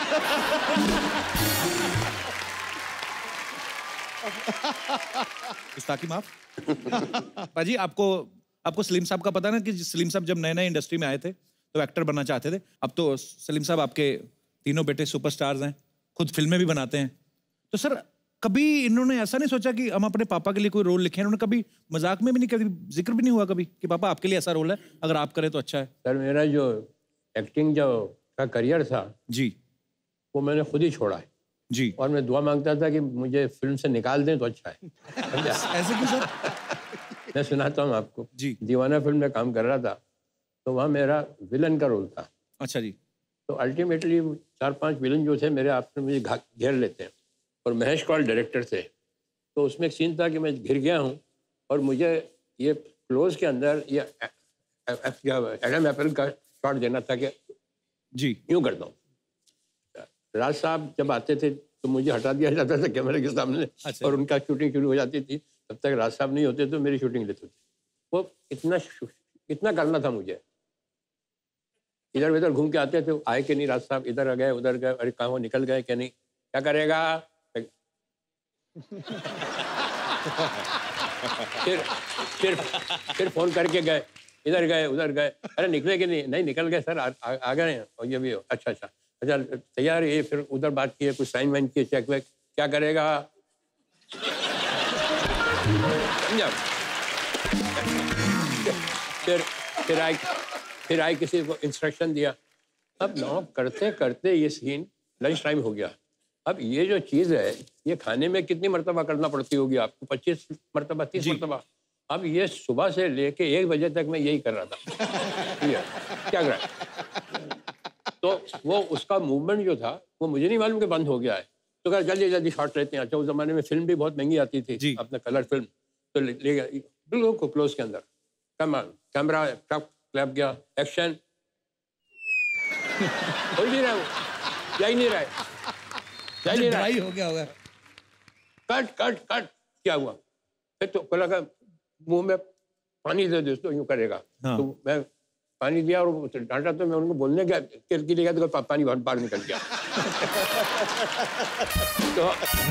गुस्ताखी माफ। पाजी आपको सलीम साहब का पता ना कि सलीम साहब जब नए इंडस्ट्री में आए थे तो एक्टर बनना चाहते थे। अब तो सलीम साहब आपके तीनों बेटे सुपरस्टार्स हैं, खुद फिल्में भी बनाते हैं। तो सर कभी इन्होंने ऐसा नहीं सोचा कि हम अपने पापा के लिए कोई रोल लिखें? इन्होंने कभी मजाक में भी नहीं, कभी जिक्र भी नहीं हुआ कभी कि पापा आपके लिए ऐसा रोल है, अगर आप करें तो अच्छा है? सर मेरा जो एक्टिंग का करियर था जी, वो मैंने खुद ही छोड़ा है जी, और मैं दुआ मांगता था कि मुझे फिल्म से निकाल दें तो अच्छा है। ऐसे क्यों सर? मैं सुनाता हूँ आपको जी, दीवाना फिल्म में काम कर रहा था तो वहाँ मेरा विलन का रोल था। अच्छा जी। तो अल्टीमेटली 4-5 विलन जो थे मेरे आपस में मुझे घेर लेते हैं और महेश कौल डायरेक्टर थे। तो उसमें एक सीन था कि मैं घिर गया हूँ और मुझे ये क्लोज के अंदर ये एडम एप्पल का शॉट देना था कि जी यूँ करता हूँ। राज साहब जब आते थे तो मुझे हटा दिया जाता था कैमरे के सामने। अच्छा। और उनका शूटिंग शुरू हो जाती थी, तब तक राज साहब नहीं होते तो मेरी शूटिंग लेते थे। वो इतना करना था मुझे। इधर उधर घूम के आते थे, आए कि नहीं राज साहब, इधर आ गए उधर गए, अरे कहाँ वो निकल गए क्या नहीं, क्या करेगा? फिर फोन करके गए, इधर गए उधर गए, अरे निकले कि नहीं निकल गए सर, आ गए हैं। और ये भी हो, अच्छा तैयार है। फिर उधर बात की, कुछ साइन वाइन किए, चेक वेक, क्या करेगा? फिर आई किसी को इंस्ट्रक्शन दिया। अब नौ करते करते ये सीन लंच टाइम हो गया। अब ये जो चीज़ है ये खाने में कितनी मरतबा करना पड़ती होगी आपको? 25 मरतबा 30 मरतबा। अब ये सुबह से लेके 1 बजे तक मैं यही कर रहा था। ये क्या कर रहा है? तो वो उसका मूवमेंट जो था वो मुझे नहीं मालूम कि बंद हो गया है। तो कहा जल्दी शॉट लेते हैं। अच्छा उस जमाने में फिल्म भी बहुत महंगी आती थी, अपना कलर फिल्म। तो ले गया बिल्कुल क्लोज के अंदर, कैमरा क्लैप गया, एक्शन। हो ही नहीं रहा, वो जा ही नहीं रहा है, जा ही नहीं रहा हो गया होगा। कट क्या हुआ? फिर तो बोला का मुंह में पानी दे दो, तो यूं करेगा। हाँ। तो मैं पानी दिया और डांटा तो मैं उनको बोलने गया के लिए गया तो पानी बाहर निकल गया। तो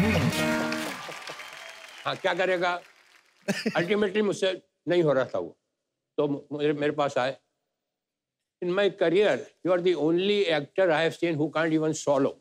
हाँ क्या करेगा? अल्टीमेटली मुझसे नहीं हो रहा था वो। तो मेरे पास आए, in my career you are the only actor I have seen who can't even swallow।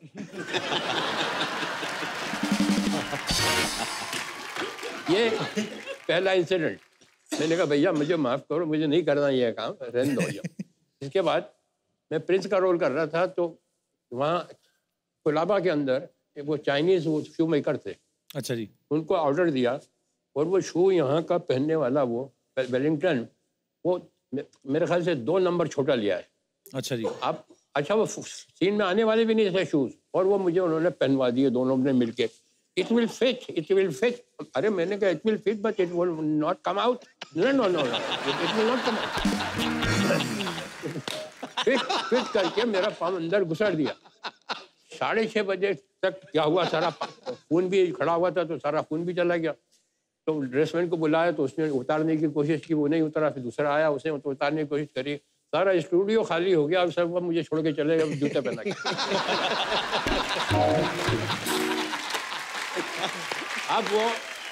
ये पहला इंसिडेंट। मैंने कहा भैया मुझे माफ करो, मुझे नहीं करना ये काम, रहने दो। इसके बाद मैं प्रिंस का रोल कर रहा था, तो वहाँ कोलाबा के अंदर वो चाइनीज वो शू मेकर थे। अच्छा जी। उनको ऑर्डर दिया और वो शू यहाँ का पहनने वाला वो वेलिंगटन, वो मेरे ख्याल से 2 नंबर छोटा लिया है। अच्छा जी। आप अच्छा वो सीन में आने वाले भी नहीं थे शूज, और वो मुझे उन्होंने पहनवा दिए दोनों ने मिलके। It will fit, it will fit. अरे मैंने कहा it will fit but it will not come out. No no no, it will not come out. Fit करके मेरा पाँव अंदर घुसा दिया। 6:30 बजे तक क्या हुआ, सारा खून भी खड़ा हुआ था, तो सारा खून भी चला गया। तो ड्रेसमैन को बुलाया तो उसने उतारने की कोशिश की, वो नहीं उतारा। फिर दूसरा आया, उसने उतारने की कोशिश करी। सारा स्टूडियो खाली हो गया और सब मुझे छोड़ के चले गए जूते पहना के। अब वो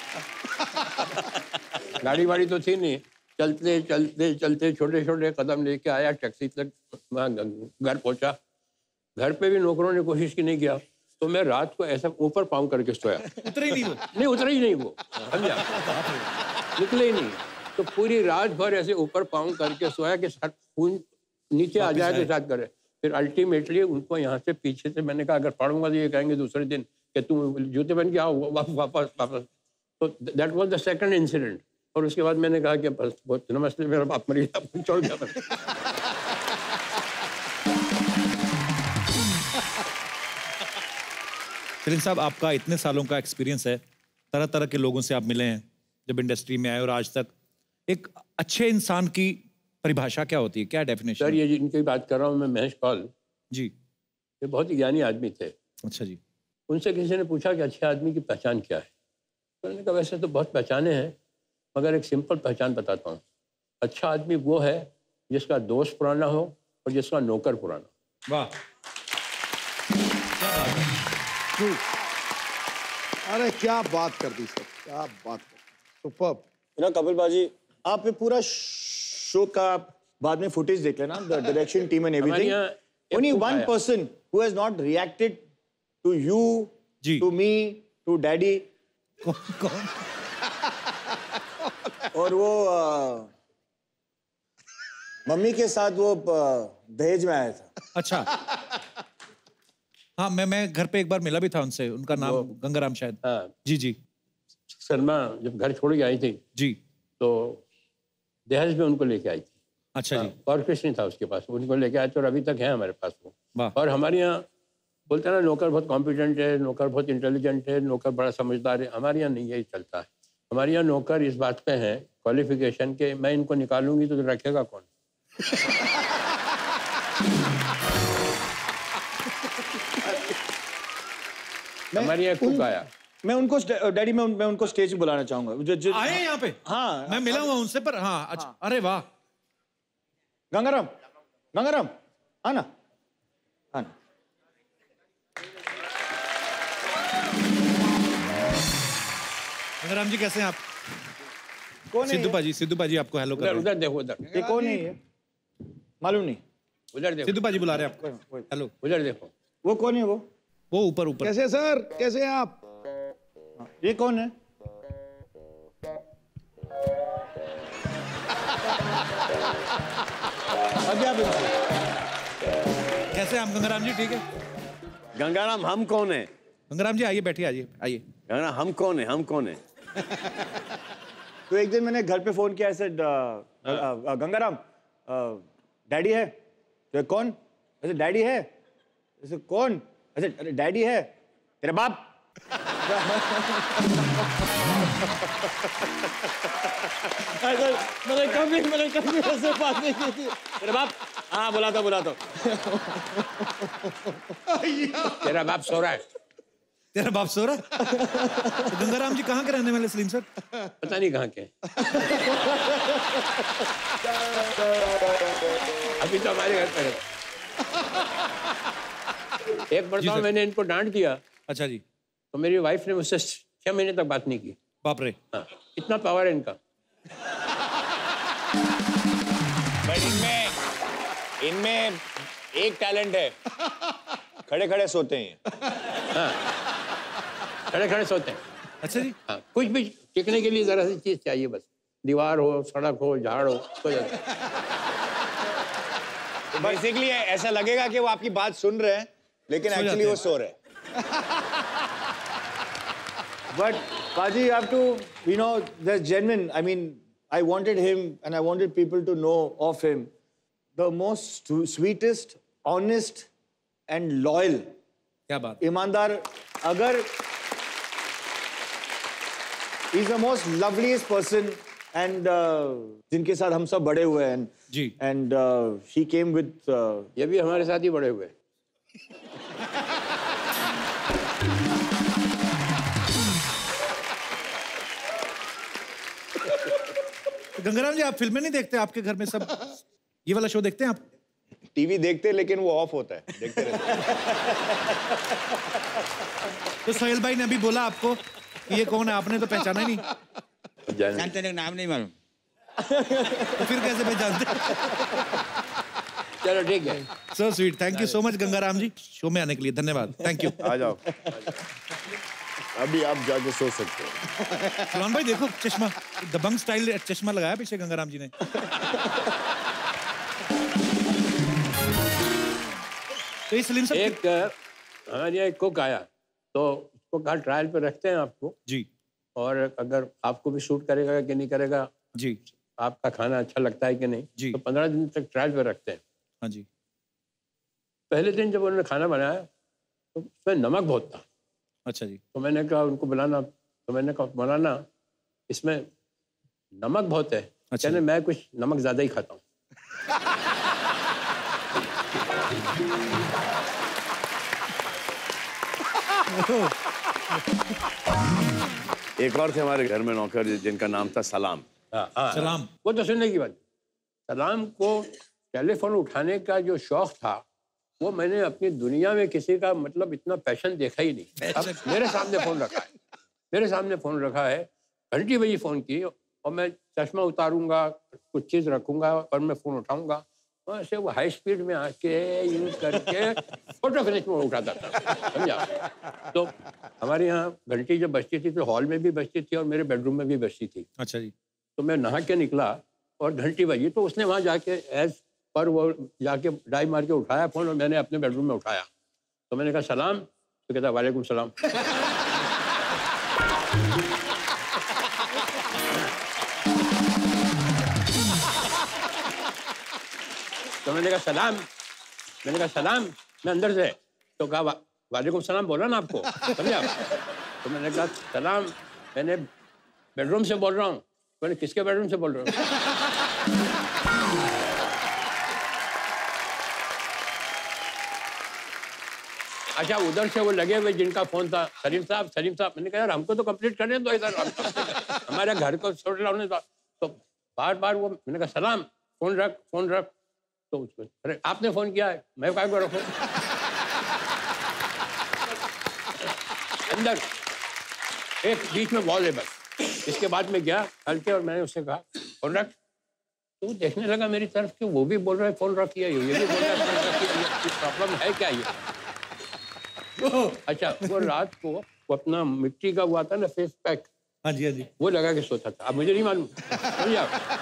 गाड़ी वाड़ी तो थी नहीं, चलते चलते चलते छोटे छोटे कदम लेके आया, टैक्सी तक वहाँ घर पहुंचा। घर पे भी नौकरों ने कोशिश की, नहीं किया। तो मैं रात को ऐसा ऊपर पाँव करके सोया। उतरे ही नहीं वो? नहीं उतरा ही नहीं वो, समझा, निकले ही नहीं। तो पूरी रात भर ऐसे ऊपर पाँव करके सोया कि खून नीचे आ जाए तो साथ करे। फिर अल्टीमेटली उनको यहाँ से पीछे से मैंने कहा अगर पढ़ूंगा तो ये कहेंगे दूसरे दिन कि तुम जूते पहन के आओ वापस। तो that was the second incident. और उसके बाद मैंने कहा कि बस बहुत नमस्ते, मेरा बाप मर गया, छोड़ गया। सलीम साहब, आपका इतने सालों का एक्सपीरियंस है, तरह तरह के लोगों से आप मिले हैं जब इंडस्ट्री में आए और आज तक। एक अच्छे इंसान की परिभाषा क्या होती है, क्या डेफिनेशन? सर ये जिनकी बात कर रहा हूँ मैं, महेश कौल जी, ये बहुत ही ज्ञानी आदमी थे। अच्छा जी। उनसे किसी ने पूछा कि अच्छे आदमी की पहचान क्या है, तो उन्होंने कहा वैसे तो बहुत पहचाने हैं, मगर एक सिंपल पहचान बताता हूँ। अच्छा आदमी वो है जिसका दोस्त पुराना हो और जिसका नौकर पुराना। वाह, अरे क्या बात कर दी सर, क्या बात कर दी, सुपर्ब। ना कपिल बाजी, आप ये पूरा शो का बाद में फुटेज देख लेना, the direction team and everything. Only one person who has not reacted to you, to me, to daddy. कौन? और वो मम्मी के साथ वो दहेज में आया था। अच्छा, हाँ, मैं घर पे एक बार मिला भी था उनसे, उनका नाम गंगाराम शायद। हाँ जी जी। शर्मा जब घर छोड़ के आई थी जी, तो दहेज में उनको लेके आई थी। अच्छा जी। और कुछ नहीं था उसके पास, उनको लेके आए तो अभी तक है हमारे पास वो। वाह। और हमारे यहाँ बोलते हैं ना नौकर बहुत कॉम्पिटेंट है, नौकर बहुत इंटेलिजेंट है, नौकर बड़ा समझदार है। हमारे यहाँ नहीं यही चलता है। हमारे यहाँ नौकर इस बात पे है क्वालिफिकेशन के, मैं इनको निकालूंगी तो रखेगा कौन? हमारे यहाँ कुक आया, मैं उनको डैडी मैं उनको स्टेज पे बुलाना चाहूंगा। आए यहाँ पे? हाँ, मैं मिला हुआ उनसे, पर हाँ, अच्छा, अरे वाह। गंगाराम, गंगाराम आना, आना। गंगाराम जी कैसे हैं आप? कौन है? सिद्धू पाजी आपको हेलो कर रहे हैं। उधर देखो, उधर। ये कौन है ये? मालूम नहीं। उधर देखो, सिद्धू पाजी बुला रहे हैं आपको, हेलो। उधर देखो। वो कौन है? वो ऊपर ऊपर। कैसे सर, कैसे हैं आप? ये कौन है? अभी आप कैसे हम गंगाराम जी? ठीक है। गंगाराम हम कौन है? गंगाराम जी आइए, बैठिए, आइए आइए। गंगाराम हम कौन है? हम कौन है? तो एक दिन मैंने घर पे फोन किया ऐसे, गंगाराम डैडी है? तो कौन? ऐसे डैडी है? ऐसे कौन? ऐसे अरे डैडी है तेरा बाप। मैंने कभी ऐसे बात नहीं की थी। तेरा बाप? हाँ बुलाता। तेरा बाप सो रहा है। तेरा बाप सो रहा है? तो गंगाराम जी कहाँ के रहने वाले सलीम सर? पता नहीं कहाँ के। अभी तो हमारे घर पे रहते। एक मरतबा मैंने इनको डांट दिया। अच्छा जी। तो मेरी वाइफ ने मुझसे 6 महीने तक बात नहीं की। बाप रे। हाँ, इतना पावर है इनका। इनमें एक टैलेंट है, खड़े खड़े सोते हैं। हाँ, खड़े खड़े सोते हैं। अच्छा जी। हाँ, कुछ भी टिकने के लिए जरा सी चीज चाहिए, बस दीवार हो, सड़क हो, झाड़ हो, तो बेसिकली ऐसा लगेगा कि वो आपकी बात सुन रहे हैं, लेकिन एक्चुअली वो सो रहे हैं। But Paji, you have to, you know, that's genuine. I mean, I wanted him and I wanted people to know of him. The most sweetest, honest and loyal, क्या बात, ईमानदार, अगर he is the most loveliest person and जिनके साथ हम सब बड़े हुए हैं जी, एंड ही केम विद ये भी हमारे साथ ही बड़े हुए। गंगाराम जी, आप फिल्में नहीं देखते? आपके घर में सब ये वाला शो देखते हैं आप? टीवी देखते लेकिन वो ऑफ होता है, देखते रहते हैं। तो सोहेल भाई ने अभी बोला आपको कि ये कौन है, आपने तो पहचाना ही नहीं। जानते नहीं, नाम नहीं मालूम। तो फिर कैसे पहचानते? चलो ठीक है। So sweet, thank you so much Gangaram ji, show में आने के लिए धन्यवाद, थैंक यू। आ जाओ, अभी आप जाके सो सकते हो। सलमान भाई देखो चश्मा, दबंग स्टाइल चश्मा लगाया पीछे गंगाराम जी ने। तो ये सलीम साहब, एक हमारे यहाँ एक कुक आया तो उसको कहा ट्रायल पे रखते हैं आपको जी, और अगर आपको भी शूट करेगा कि नहीं करेगा जी, आपका खाना अच्छा लगता है कि नहीं जी, तो 15 दिन तक ट्रायल पे रखते हैं। हाँ जी। पहले दिन जब उन्होंने खाना बनाया तो उसमें नमक बहुत था। अच्छा जी। तो मैंने कहा उनको बुलाना, तो मैंने कहा बनाना इसमें नमक बहुत है। अच्छा, कहने मैं कुछ नमक ज्यादा ही खाता हूँ। एक और थे हमारे घर में नौकर जिनका नाम था सलाम। सलाम, वो तो सुनने की बात। सलाम को टेलीफोन उठाने का जो शौक था वो मैंने अपनी दुनिया में किसी का मतलब इतना पैशन देखा ही नहीं। अब मेरे सामने फोन रखा है, मेरे सामने फोन रखा है, घंटी बजी फोन की और मैं चश्मा उतारूंगा, कुछ चीज रखूंगा और मैं फोन उठाऊंगा, वहाँ से वो हाई स्पीड में आके यूज करके फोटो फिनिश में उठाता था, समझा। तो हमारे यहाँ घंटी जब बजती थी तो हॉल में भी बजती थी और मेरे बेडरूम में भी बजती थी। अच्छा जी। तो मैं नहा के निकला और घंटी बजी तो उसने वहाँ जाके एज पर वो जाके डाई मार के उठाया फोन और मैंने अपने बेडरूम में उठाया। तो मैंने कहा सलाम, तो कहता वालेकुम सलाम। तो मैंने कहा सलाम, मैंने कहा सलाम, मैं अंदर से, तो कहा वालेकुम सलाम बोला ना आपको, समझा। तो मैंने कहा सलाम, मैंने बेडरूम से बोल रहा हूँ। मैंने किसके बेडरूम से बोल रहा हूँ? अच्छा, उधर से वो लगे हुए जिनका फोन था, सलीम साहब, सलीम साहब। मैंने कहा यार हमको तो कंप्लीट करने दो इधर, हमारे घर को छोड़ लाने दो। तो बार बार वो, मैंने कहा सलाम, फोन रख, फोन रख। तो उसको, अरे आपने फोन किया है, मैं क्या को रखूं? अंदर एक बीच में वॉल है बस। इसके बाद में गया हल्के और मैंने उससे कहा फोन रख। तो देखने लगा मेरी तरफ कि वो भी बोल रहा है फोन रखिए, ये भी बोल रहा है फोन रखिए, प्रॉब्लम है क्या ये? अच्छा, वो रात को वो अपना मिट्टी का हुआ था ना फेस पैक, हाँ जी, हाँ जी, वो लगा के सोता था। अब मुझे नहीं मालूम, समझा।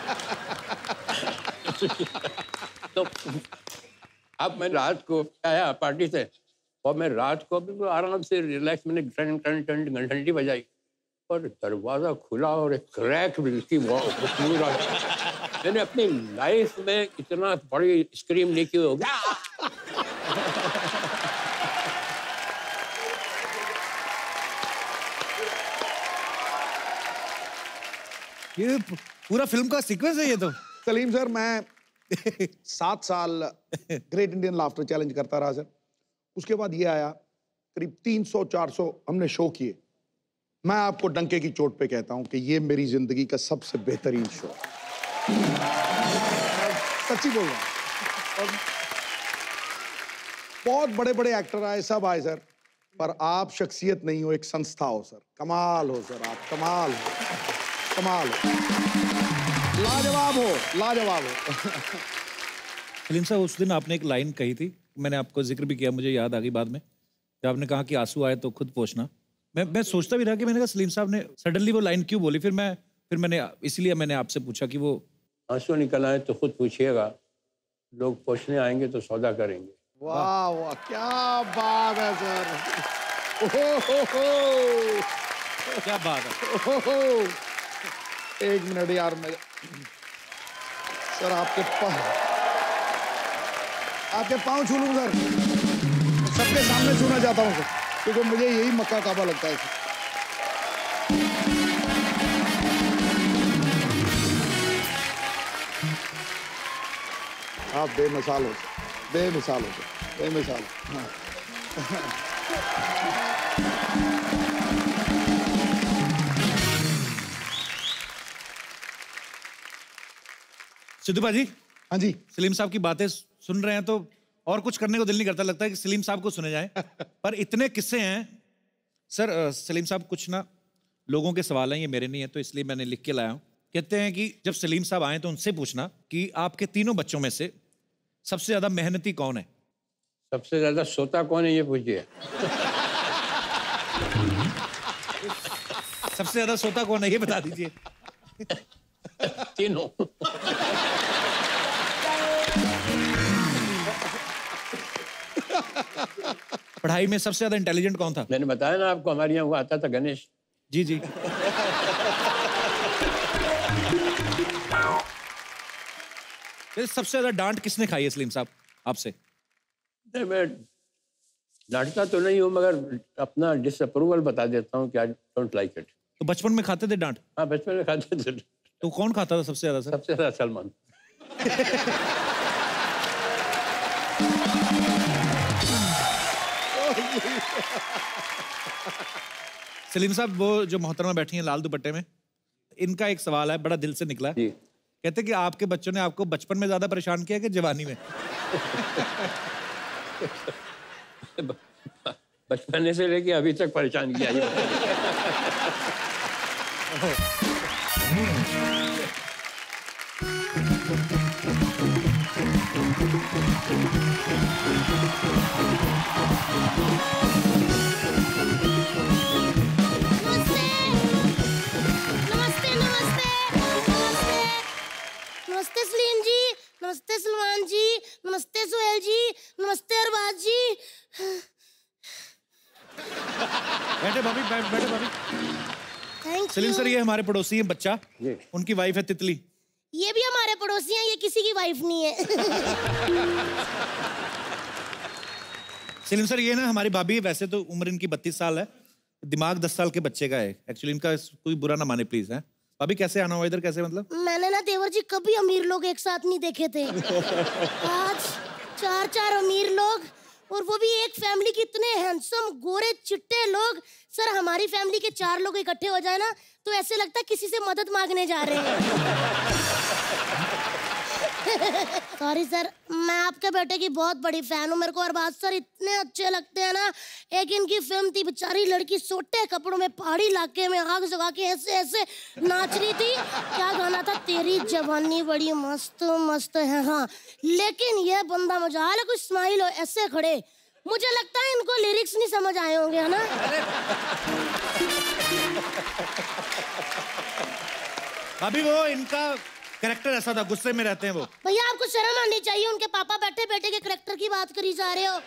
तो अब मैं रात को आया पार्टी से और मैं रात को बिल्कुल आराम से रिलैक्स, मैंने टन टन टन घंटी बजाई और दरवाजा खुला और एक क्रैक बिल्कुल पूरा। मैंने अपनी लाइफ में इतना बड़ी स्क्रीम नहीं की होगी। ये पूरा फिल्म का सीक्वेंस है ये तो। सलीम सर, मैं 7 साल ग्रेट इंडियन लाफ्टर चैलेंज करता रहा सर। उसके बाद ये आया, करीब 300-400 हमने शो किए। मैं आपको डंके की चोट पे कहता हूं कि ये मेरी जिंदगी का सबसे बेहतरीन शो, सच्ची बोल रहा हूं। और बहुत बड़े बड़े एक्टर आए, सब आए सर, पर आप शख्सियत नहीं हो, एक संस्था हो सर। कमाल हो सर, आप कमाल हो, कमाल हो, लाजवाब हो, लाजवाब हो। सलीम साहब, उस दिन आपने एक लाइन कही थी, मैंने आपको जिक्र भी किया, मुझे याद आ गई बाद में, जब आपने कहा कि आंसू आए तो खुद पोंछना। मैं सोचता भी रहा कि मैंने कहा सलीम साहब ने सडनली वो लाइन क्यों बोली। फिर मैंने इसलिए मैंने आपसे पूछा कि वो आंसू निकल आए तो खुद पूछिएगा, लोग पूछने आएंगे तो सौदा करेंगे। वाह वाह, क्या बात है सर, क्या बात है। एक मिनट यार, मैं सर आपके पास आपके पाँव छू लूँ सर, सबके सामने छूना चाहता हूँ सर, क्योंकि मुझे यही मक्का काबा लगता है सर। आप बेमिसाल हो सर, बेमिसाल हो सर, बेमिसाल। हाँ। सिद्धू भाजी, हाँ जी, सलीम साहब की बातें सुन रहे हैं तो और कुछ करने को दिल नहीं करता, लगता है कि सलीम साहब को सुने जाएं। पर इतने किस्से हैं सर। सलीम साहब, कुछ ना लोगों के सवाल हैं, ये मेरे नहीं है, तो इसलिए मैंने लिख के लाया हूँ। कहते हैं कि जब सलीम साहब आए तो उनसे पूछना कि आपके तीनों बच्चों में से सबसे ज्यादा मेहनती कौन है? सबसे ज्यादा सोता कौन है, ये पूछिए। सबसे ज्यादा सोता कौन है, ये बता दीजिए। तीनों। पढ़ाई में सबसे ज्यादा इंटेलिजेंट कौन था? मैंने बताया ना आपको, हमारे यहाँ वो आता था गणेश। जी जी। सबसे ज्यादा डांट किसने खाई है सलीम साहब आपसे? मैं डांटता तो नहीं हूँ, मगर अपना डिसअप्रूवल बता देता हूँ कि आई डोंट लाइक इट। तो बचपन में खाते थे डांट? हाँ, बचपन में खाते थे। तो कौन खाता था सबसे ज्यादा सर? सबसे ज्यादा सलमान। सलीम साहब, वो जो मोहतरमा बैठी हैं लाल दुपट्टे में, इनका एक सवाल है, बड़ा दिल से निकला है। कहते कि आपके बच्चों ने आपको बचपन में ज्यादा परेशान किया कि जवानी में? बचपन से लेके अभी तक परेशान किया ये। नमस्ते सलीम जी, नमस्ते सलमान जी, नमस्ते सुहेल जी, नमस्ते अरबाज जी। बैठे भाभी, बैठे भाभी। Thank Salim you. सर, ये हमारे पड़ोसी हैं बच्चा, उनकी वाइफ है तितली। ये भी हमारे पड़ोसी हैं, ये किसी की वाइफ नहीं है। सलीम सर, ये ना हमारी भाभी है, वैसे तो उम्र इनकी 32 साल है, दिमाग 10 साल के बच्चे का है। एक्चुअली इनका कोई बुरा ना माने प्लीज। है भाभी, कैसे आना हुआ इधर, कैसे मतलब? मैंने ना देवर जी कभी अमीर लोग एक साथ नहीं देखे थे। आज 4 अमीर लोग, और वो भी एक फैमिली के इतने हैंडसम गोरे चिट्टे लोग। सर, हमारी फैमिली के 4 लोग इकट्ठे हो जाए ना तो ऐसे लगता है किसी से मदद मांगने जा रहे हैं। सॉरी सर, मैं आपके बेटे की बहुत बड़ी फैन हूँ। मेरे को अरबाज सर इतने अच्छे लगते हैं ना। एक इनकी फिल्म थी, बेचारी लड़की सोटे कपड़ों में पहाड़ी इलाके में आग जगा के ऐसे ऐसे नाच रही थी। क्या गाना था? तेरी जवानी बड़ी मस्त मस्त है। हाँ, लेकिन ये बंदा मजाल है, कुछ स्माइल हो ऐसे खड़े, मुझे लगता है इनको लिरिक्स नहीं समझ आए होंगे, है ना? भाभी, वो इनका कैरेक्टर ऐसा था, गुस्से में रहते हैं वो। भैया, आपको शर्म आनी चाहिए, उनके पापा बैठे बेटे के कैरेक्टर की बात करी जा रहे हो।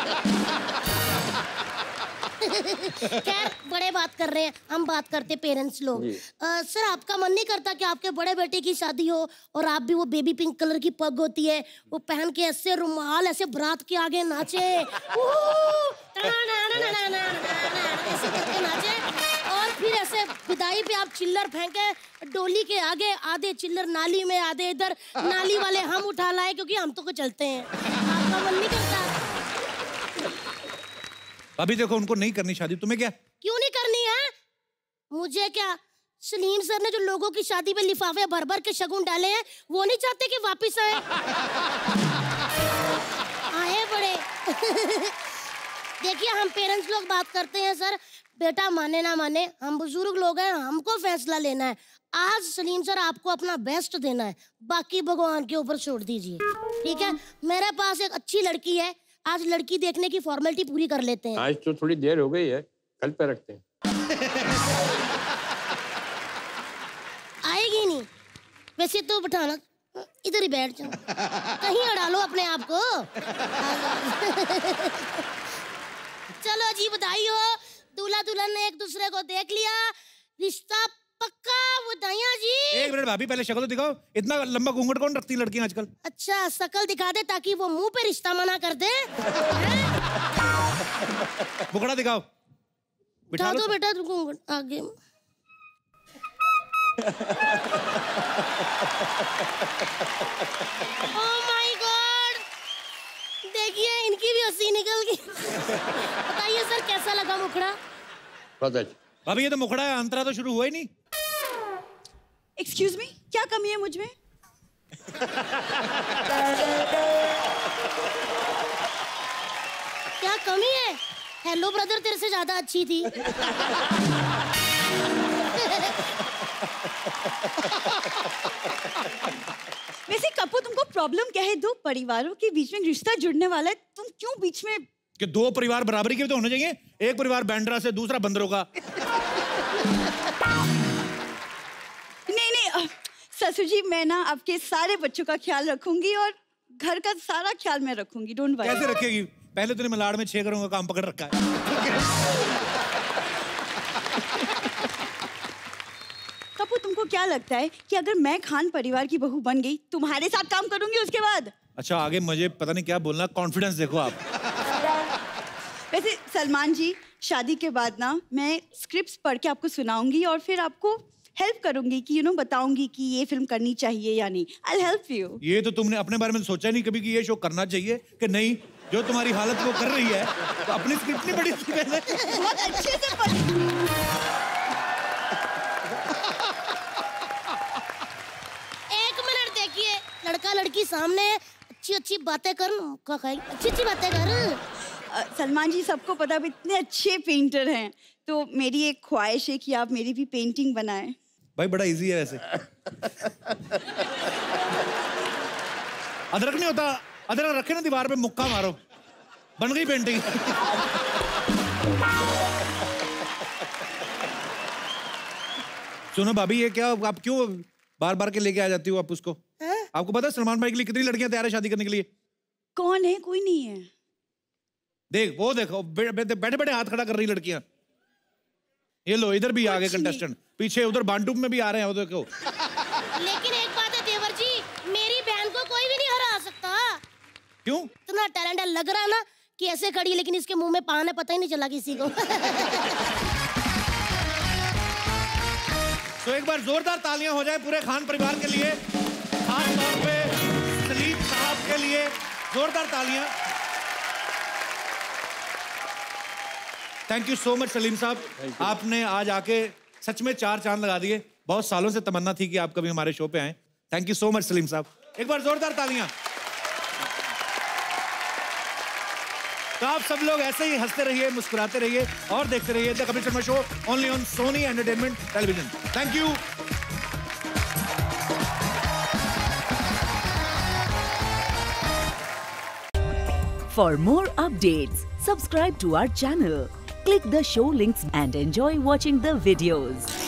खैर, बड़े बात कर रहे हैं, हम बात करते पेरेंट्स लोग। सर, आपका मन नहीं करता कि आपके बड़े बेटे की शादी हो और आप भी, वो बेबी पिंक कलर की पग होती है, वो पहन के ऐसे रुमाल ऐसे बारात के आगे नाचे, ऐसे करके नाचे, और फिर ऐसे विदाई पे आप चिल्लर फेंके डोली के आगे, आधे चिल्लर नाली में, आधे इधर नाली वाले हम उठा लाए, क्योंकि हम तो को चलते हैं। आपका मन नहीं करता? अभी देखो, उनको नहीं करनी शादी, तुम्हें क्या? क्यों नहीं करनी है? मुझे क्या? सलीम सर ने जो लोगों की शादी में लिफाफे भर भर के शगुन डाले हैं, वो नहीं चाहते कि वापस आए? आए बड़े। देखिए, हम पेरेंट्स लोग बात करते हैं सर, बेटा माने ना माने, हम बुजुर्ग लोग हैं, हमको फैसला लेना है। आज सलीम सर आपको अपना बेस्ट देना है, बाकी भगवान के ऊपर छोड़ दीजिए, ठीक है? मेरे पास एक अच्छी लड़की है, आज लड़की देखने की फॉर्मेलिटी पूरी कर लेते हैं। आज तो थोड़ी देर हो गई है, कल पे रखते हैं। आएगी नहीं, वैसे तो बिठाना, इधर ही बैठ जाओ, कहीं अड़ा लो अपने आप को। चलो जी, बधाई हो, दूल्हा दुल्हन ने एक दूसरे को देख लिया, रिश्ता पक्का। बधाइयां जी। एक मिनट भाभी, पहले शक्ल तो दिखाओ। इतना लंबा घूंघट कौन रखती लड़कियां आजकल? अच्छा, शक्ल दिखा दे ताकि वो मुंह पे रिश्ता मना कर दे। मुखड़ा दिखाओ। बिठा दो बेटा घूंघट आगे। ओह माय गॉड, देखिए इनकी भी हंसी निकल गई। बताइए सर, कैसा लगा मुखड़ा? बहुत अच्छा। भाभी ये तो मुखड़ा है, अंतरा तो शुरू हुआ ही नहीं। एक्सक्यूज मी, क्या कमी है मुझ में? क्या कमी है? हेलो ब्रदर तेरे से ज्यादा अच्छी थी। वैसे कपू, तुमको प्रॉब्लम क्या है? दो परिवारों के बीच में रिश्ता जुड़ने वाला है, तुम क्यों बीच में? कि दो परिवार बराबरी के तो होने चाहिए। एक परिवार बैंड्रा से, दूसरा बंदरों का। नहीं, ससुर जी, मैं ना आपके सारे बच्चों का ख्याल रखूंगी और घर का सारा ख्याल मैं रखूंगी, डोंट वरी। कैसे रखेगी? पहले तूने मलाड़ में 6 करूंगा काम पकड़ रखा है। कपू, तुमको क्या लगता है कि अगर मैं खान परिवार की बहू बन गई, तुम्हारे साथ काम करूंगी उसके बाद? अच्छा, आगे मुझे पता नहीं क्या बोलना, कॉन्फिडेंस देखो आप। वैसे सलमान जी, शादी के बाद ना मैं स्क्रिप्ट्स पढ़ के आपको सुनाऊंगी और फिर आपको हेल्प करूंगी कि बताऊंगी कि ये फिल्म करनी चाहिए या नहीं। I'll help you। ये तो तुमने अपने बारे में सोचा नहीं कभी कि ये शो करना चाहिए कि नहीं? जो तुम्हारी हालत वो कर रही है, तो अपनी स्क्रिप्ट नहीं पढ़ी थी पहले? बहुत अच्छे से पढ़ी। एक मिनट देखिए, लड़का लड़की सामने, अच्छी बातें कर, अच्छी बातें कर। सलमान जी, सबको पता आप इतने अच्छे पेंटर हैं, तो मेरी एक ख्वाहिश है कि आप मेरी भी पेंटिंग बनाएं। भाई बड़ा इजी है वैसे। अदरक नहीं होता, अदरक रखे ना दीवार पे, मुक्का मारो, बन गई पेंटिंग। सुनो भाभी, ये क्या आप क्यों बार बार के लेके आ जाती हो आप उसको? आपको पता है सलमान भाई के लिए कितनी लड़कियां तैयार है शादी करने के लिए? कौन है? कोई नहीं है। देख वो देखो, बैठे बैठे हाथ खड़ा कर रही लड़कियां। ये लो, इधर भी आ गए कंटेस्टेंट, पीछे उधर बांटूप में भी आ रहे हैं, उधर क्यों? लेकिन एक बात है देवर जी, मेरी बहन को कोई भी नहीं हरा सकता। क्यों? इतना टैलेंट लग रहा ना कि ऐसे खड़ी, लेकिन इसके मुंह में पान है, पता ही नहीं चला किसी को। तो एक बार जोरदार तालियां हो जाए पूरे खान परिवार के लिए, खास तौर पे सलीम साहब के लिए जोरदार तालियां। Thank you so much Salim साहब, आपने आज आके सच में 4 चांद लगा दिए। बहुत सालों से तमन्ना थी कि आप कभी हमारे शो पे आए। Thank you so much Salim साहब, एक बार जोरदार तालियां। तो आप सब लोग ऐसे ही हंसते रहिए, मुस्कुराते रहिए और देखते रहिए the Kapil Sharma show, only on Sony entertainment television. Thank you. For more updates, subscribe to our channel, click the show links and enjoy watching the videos.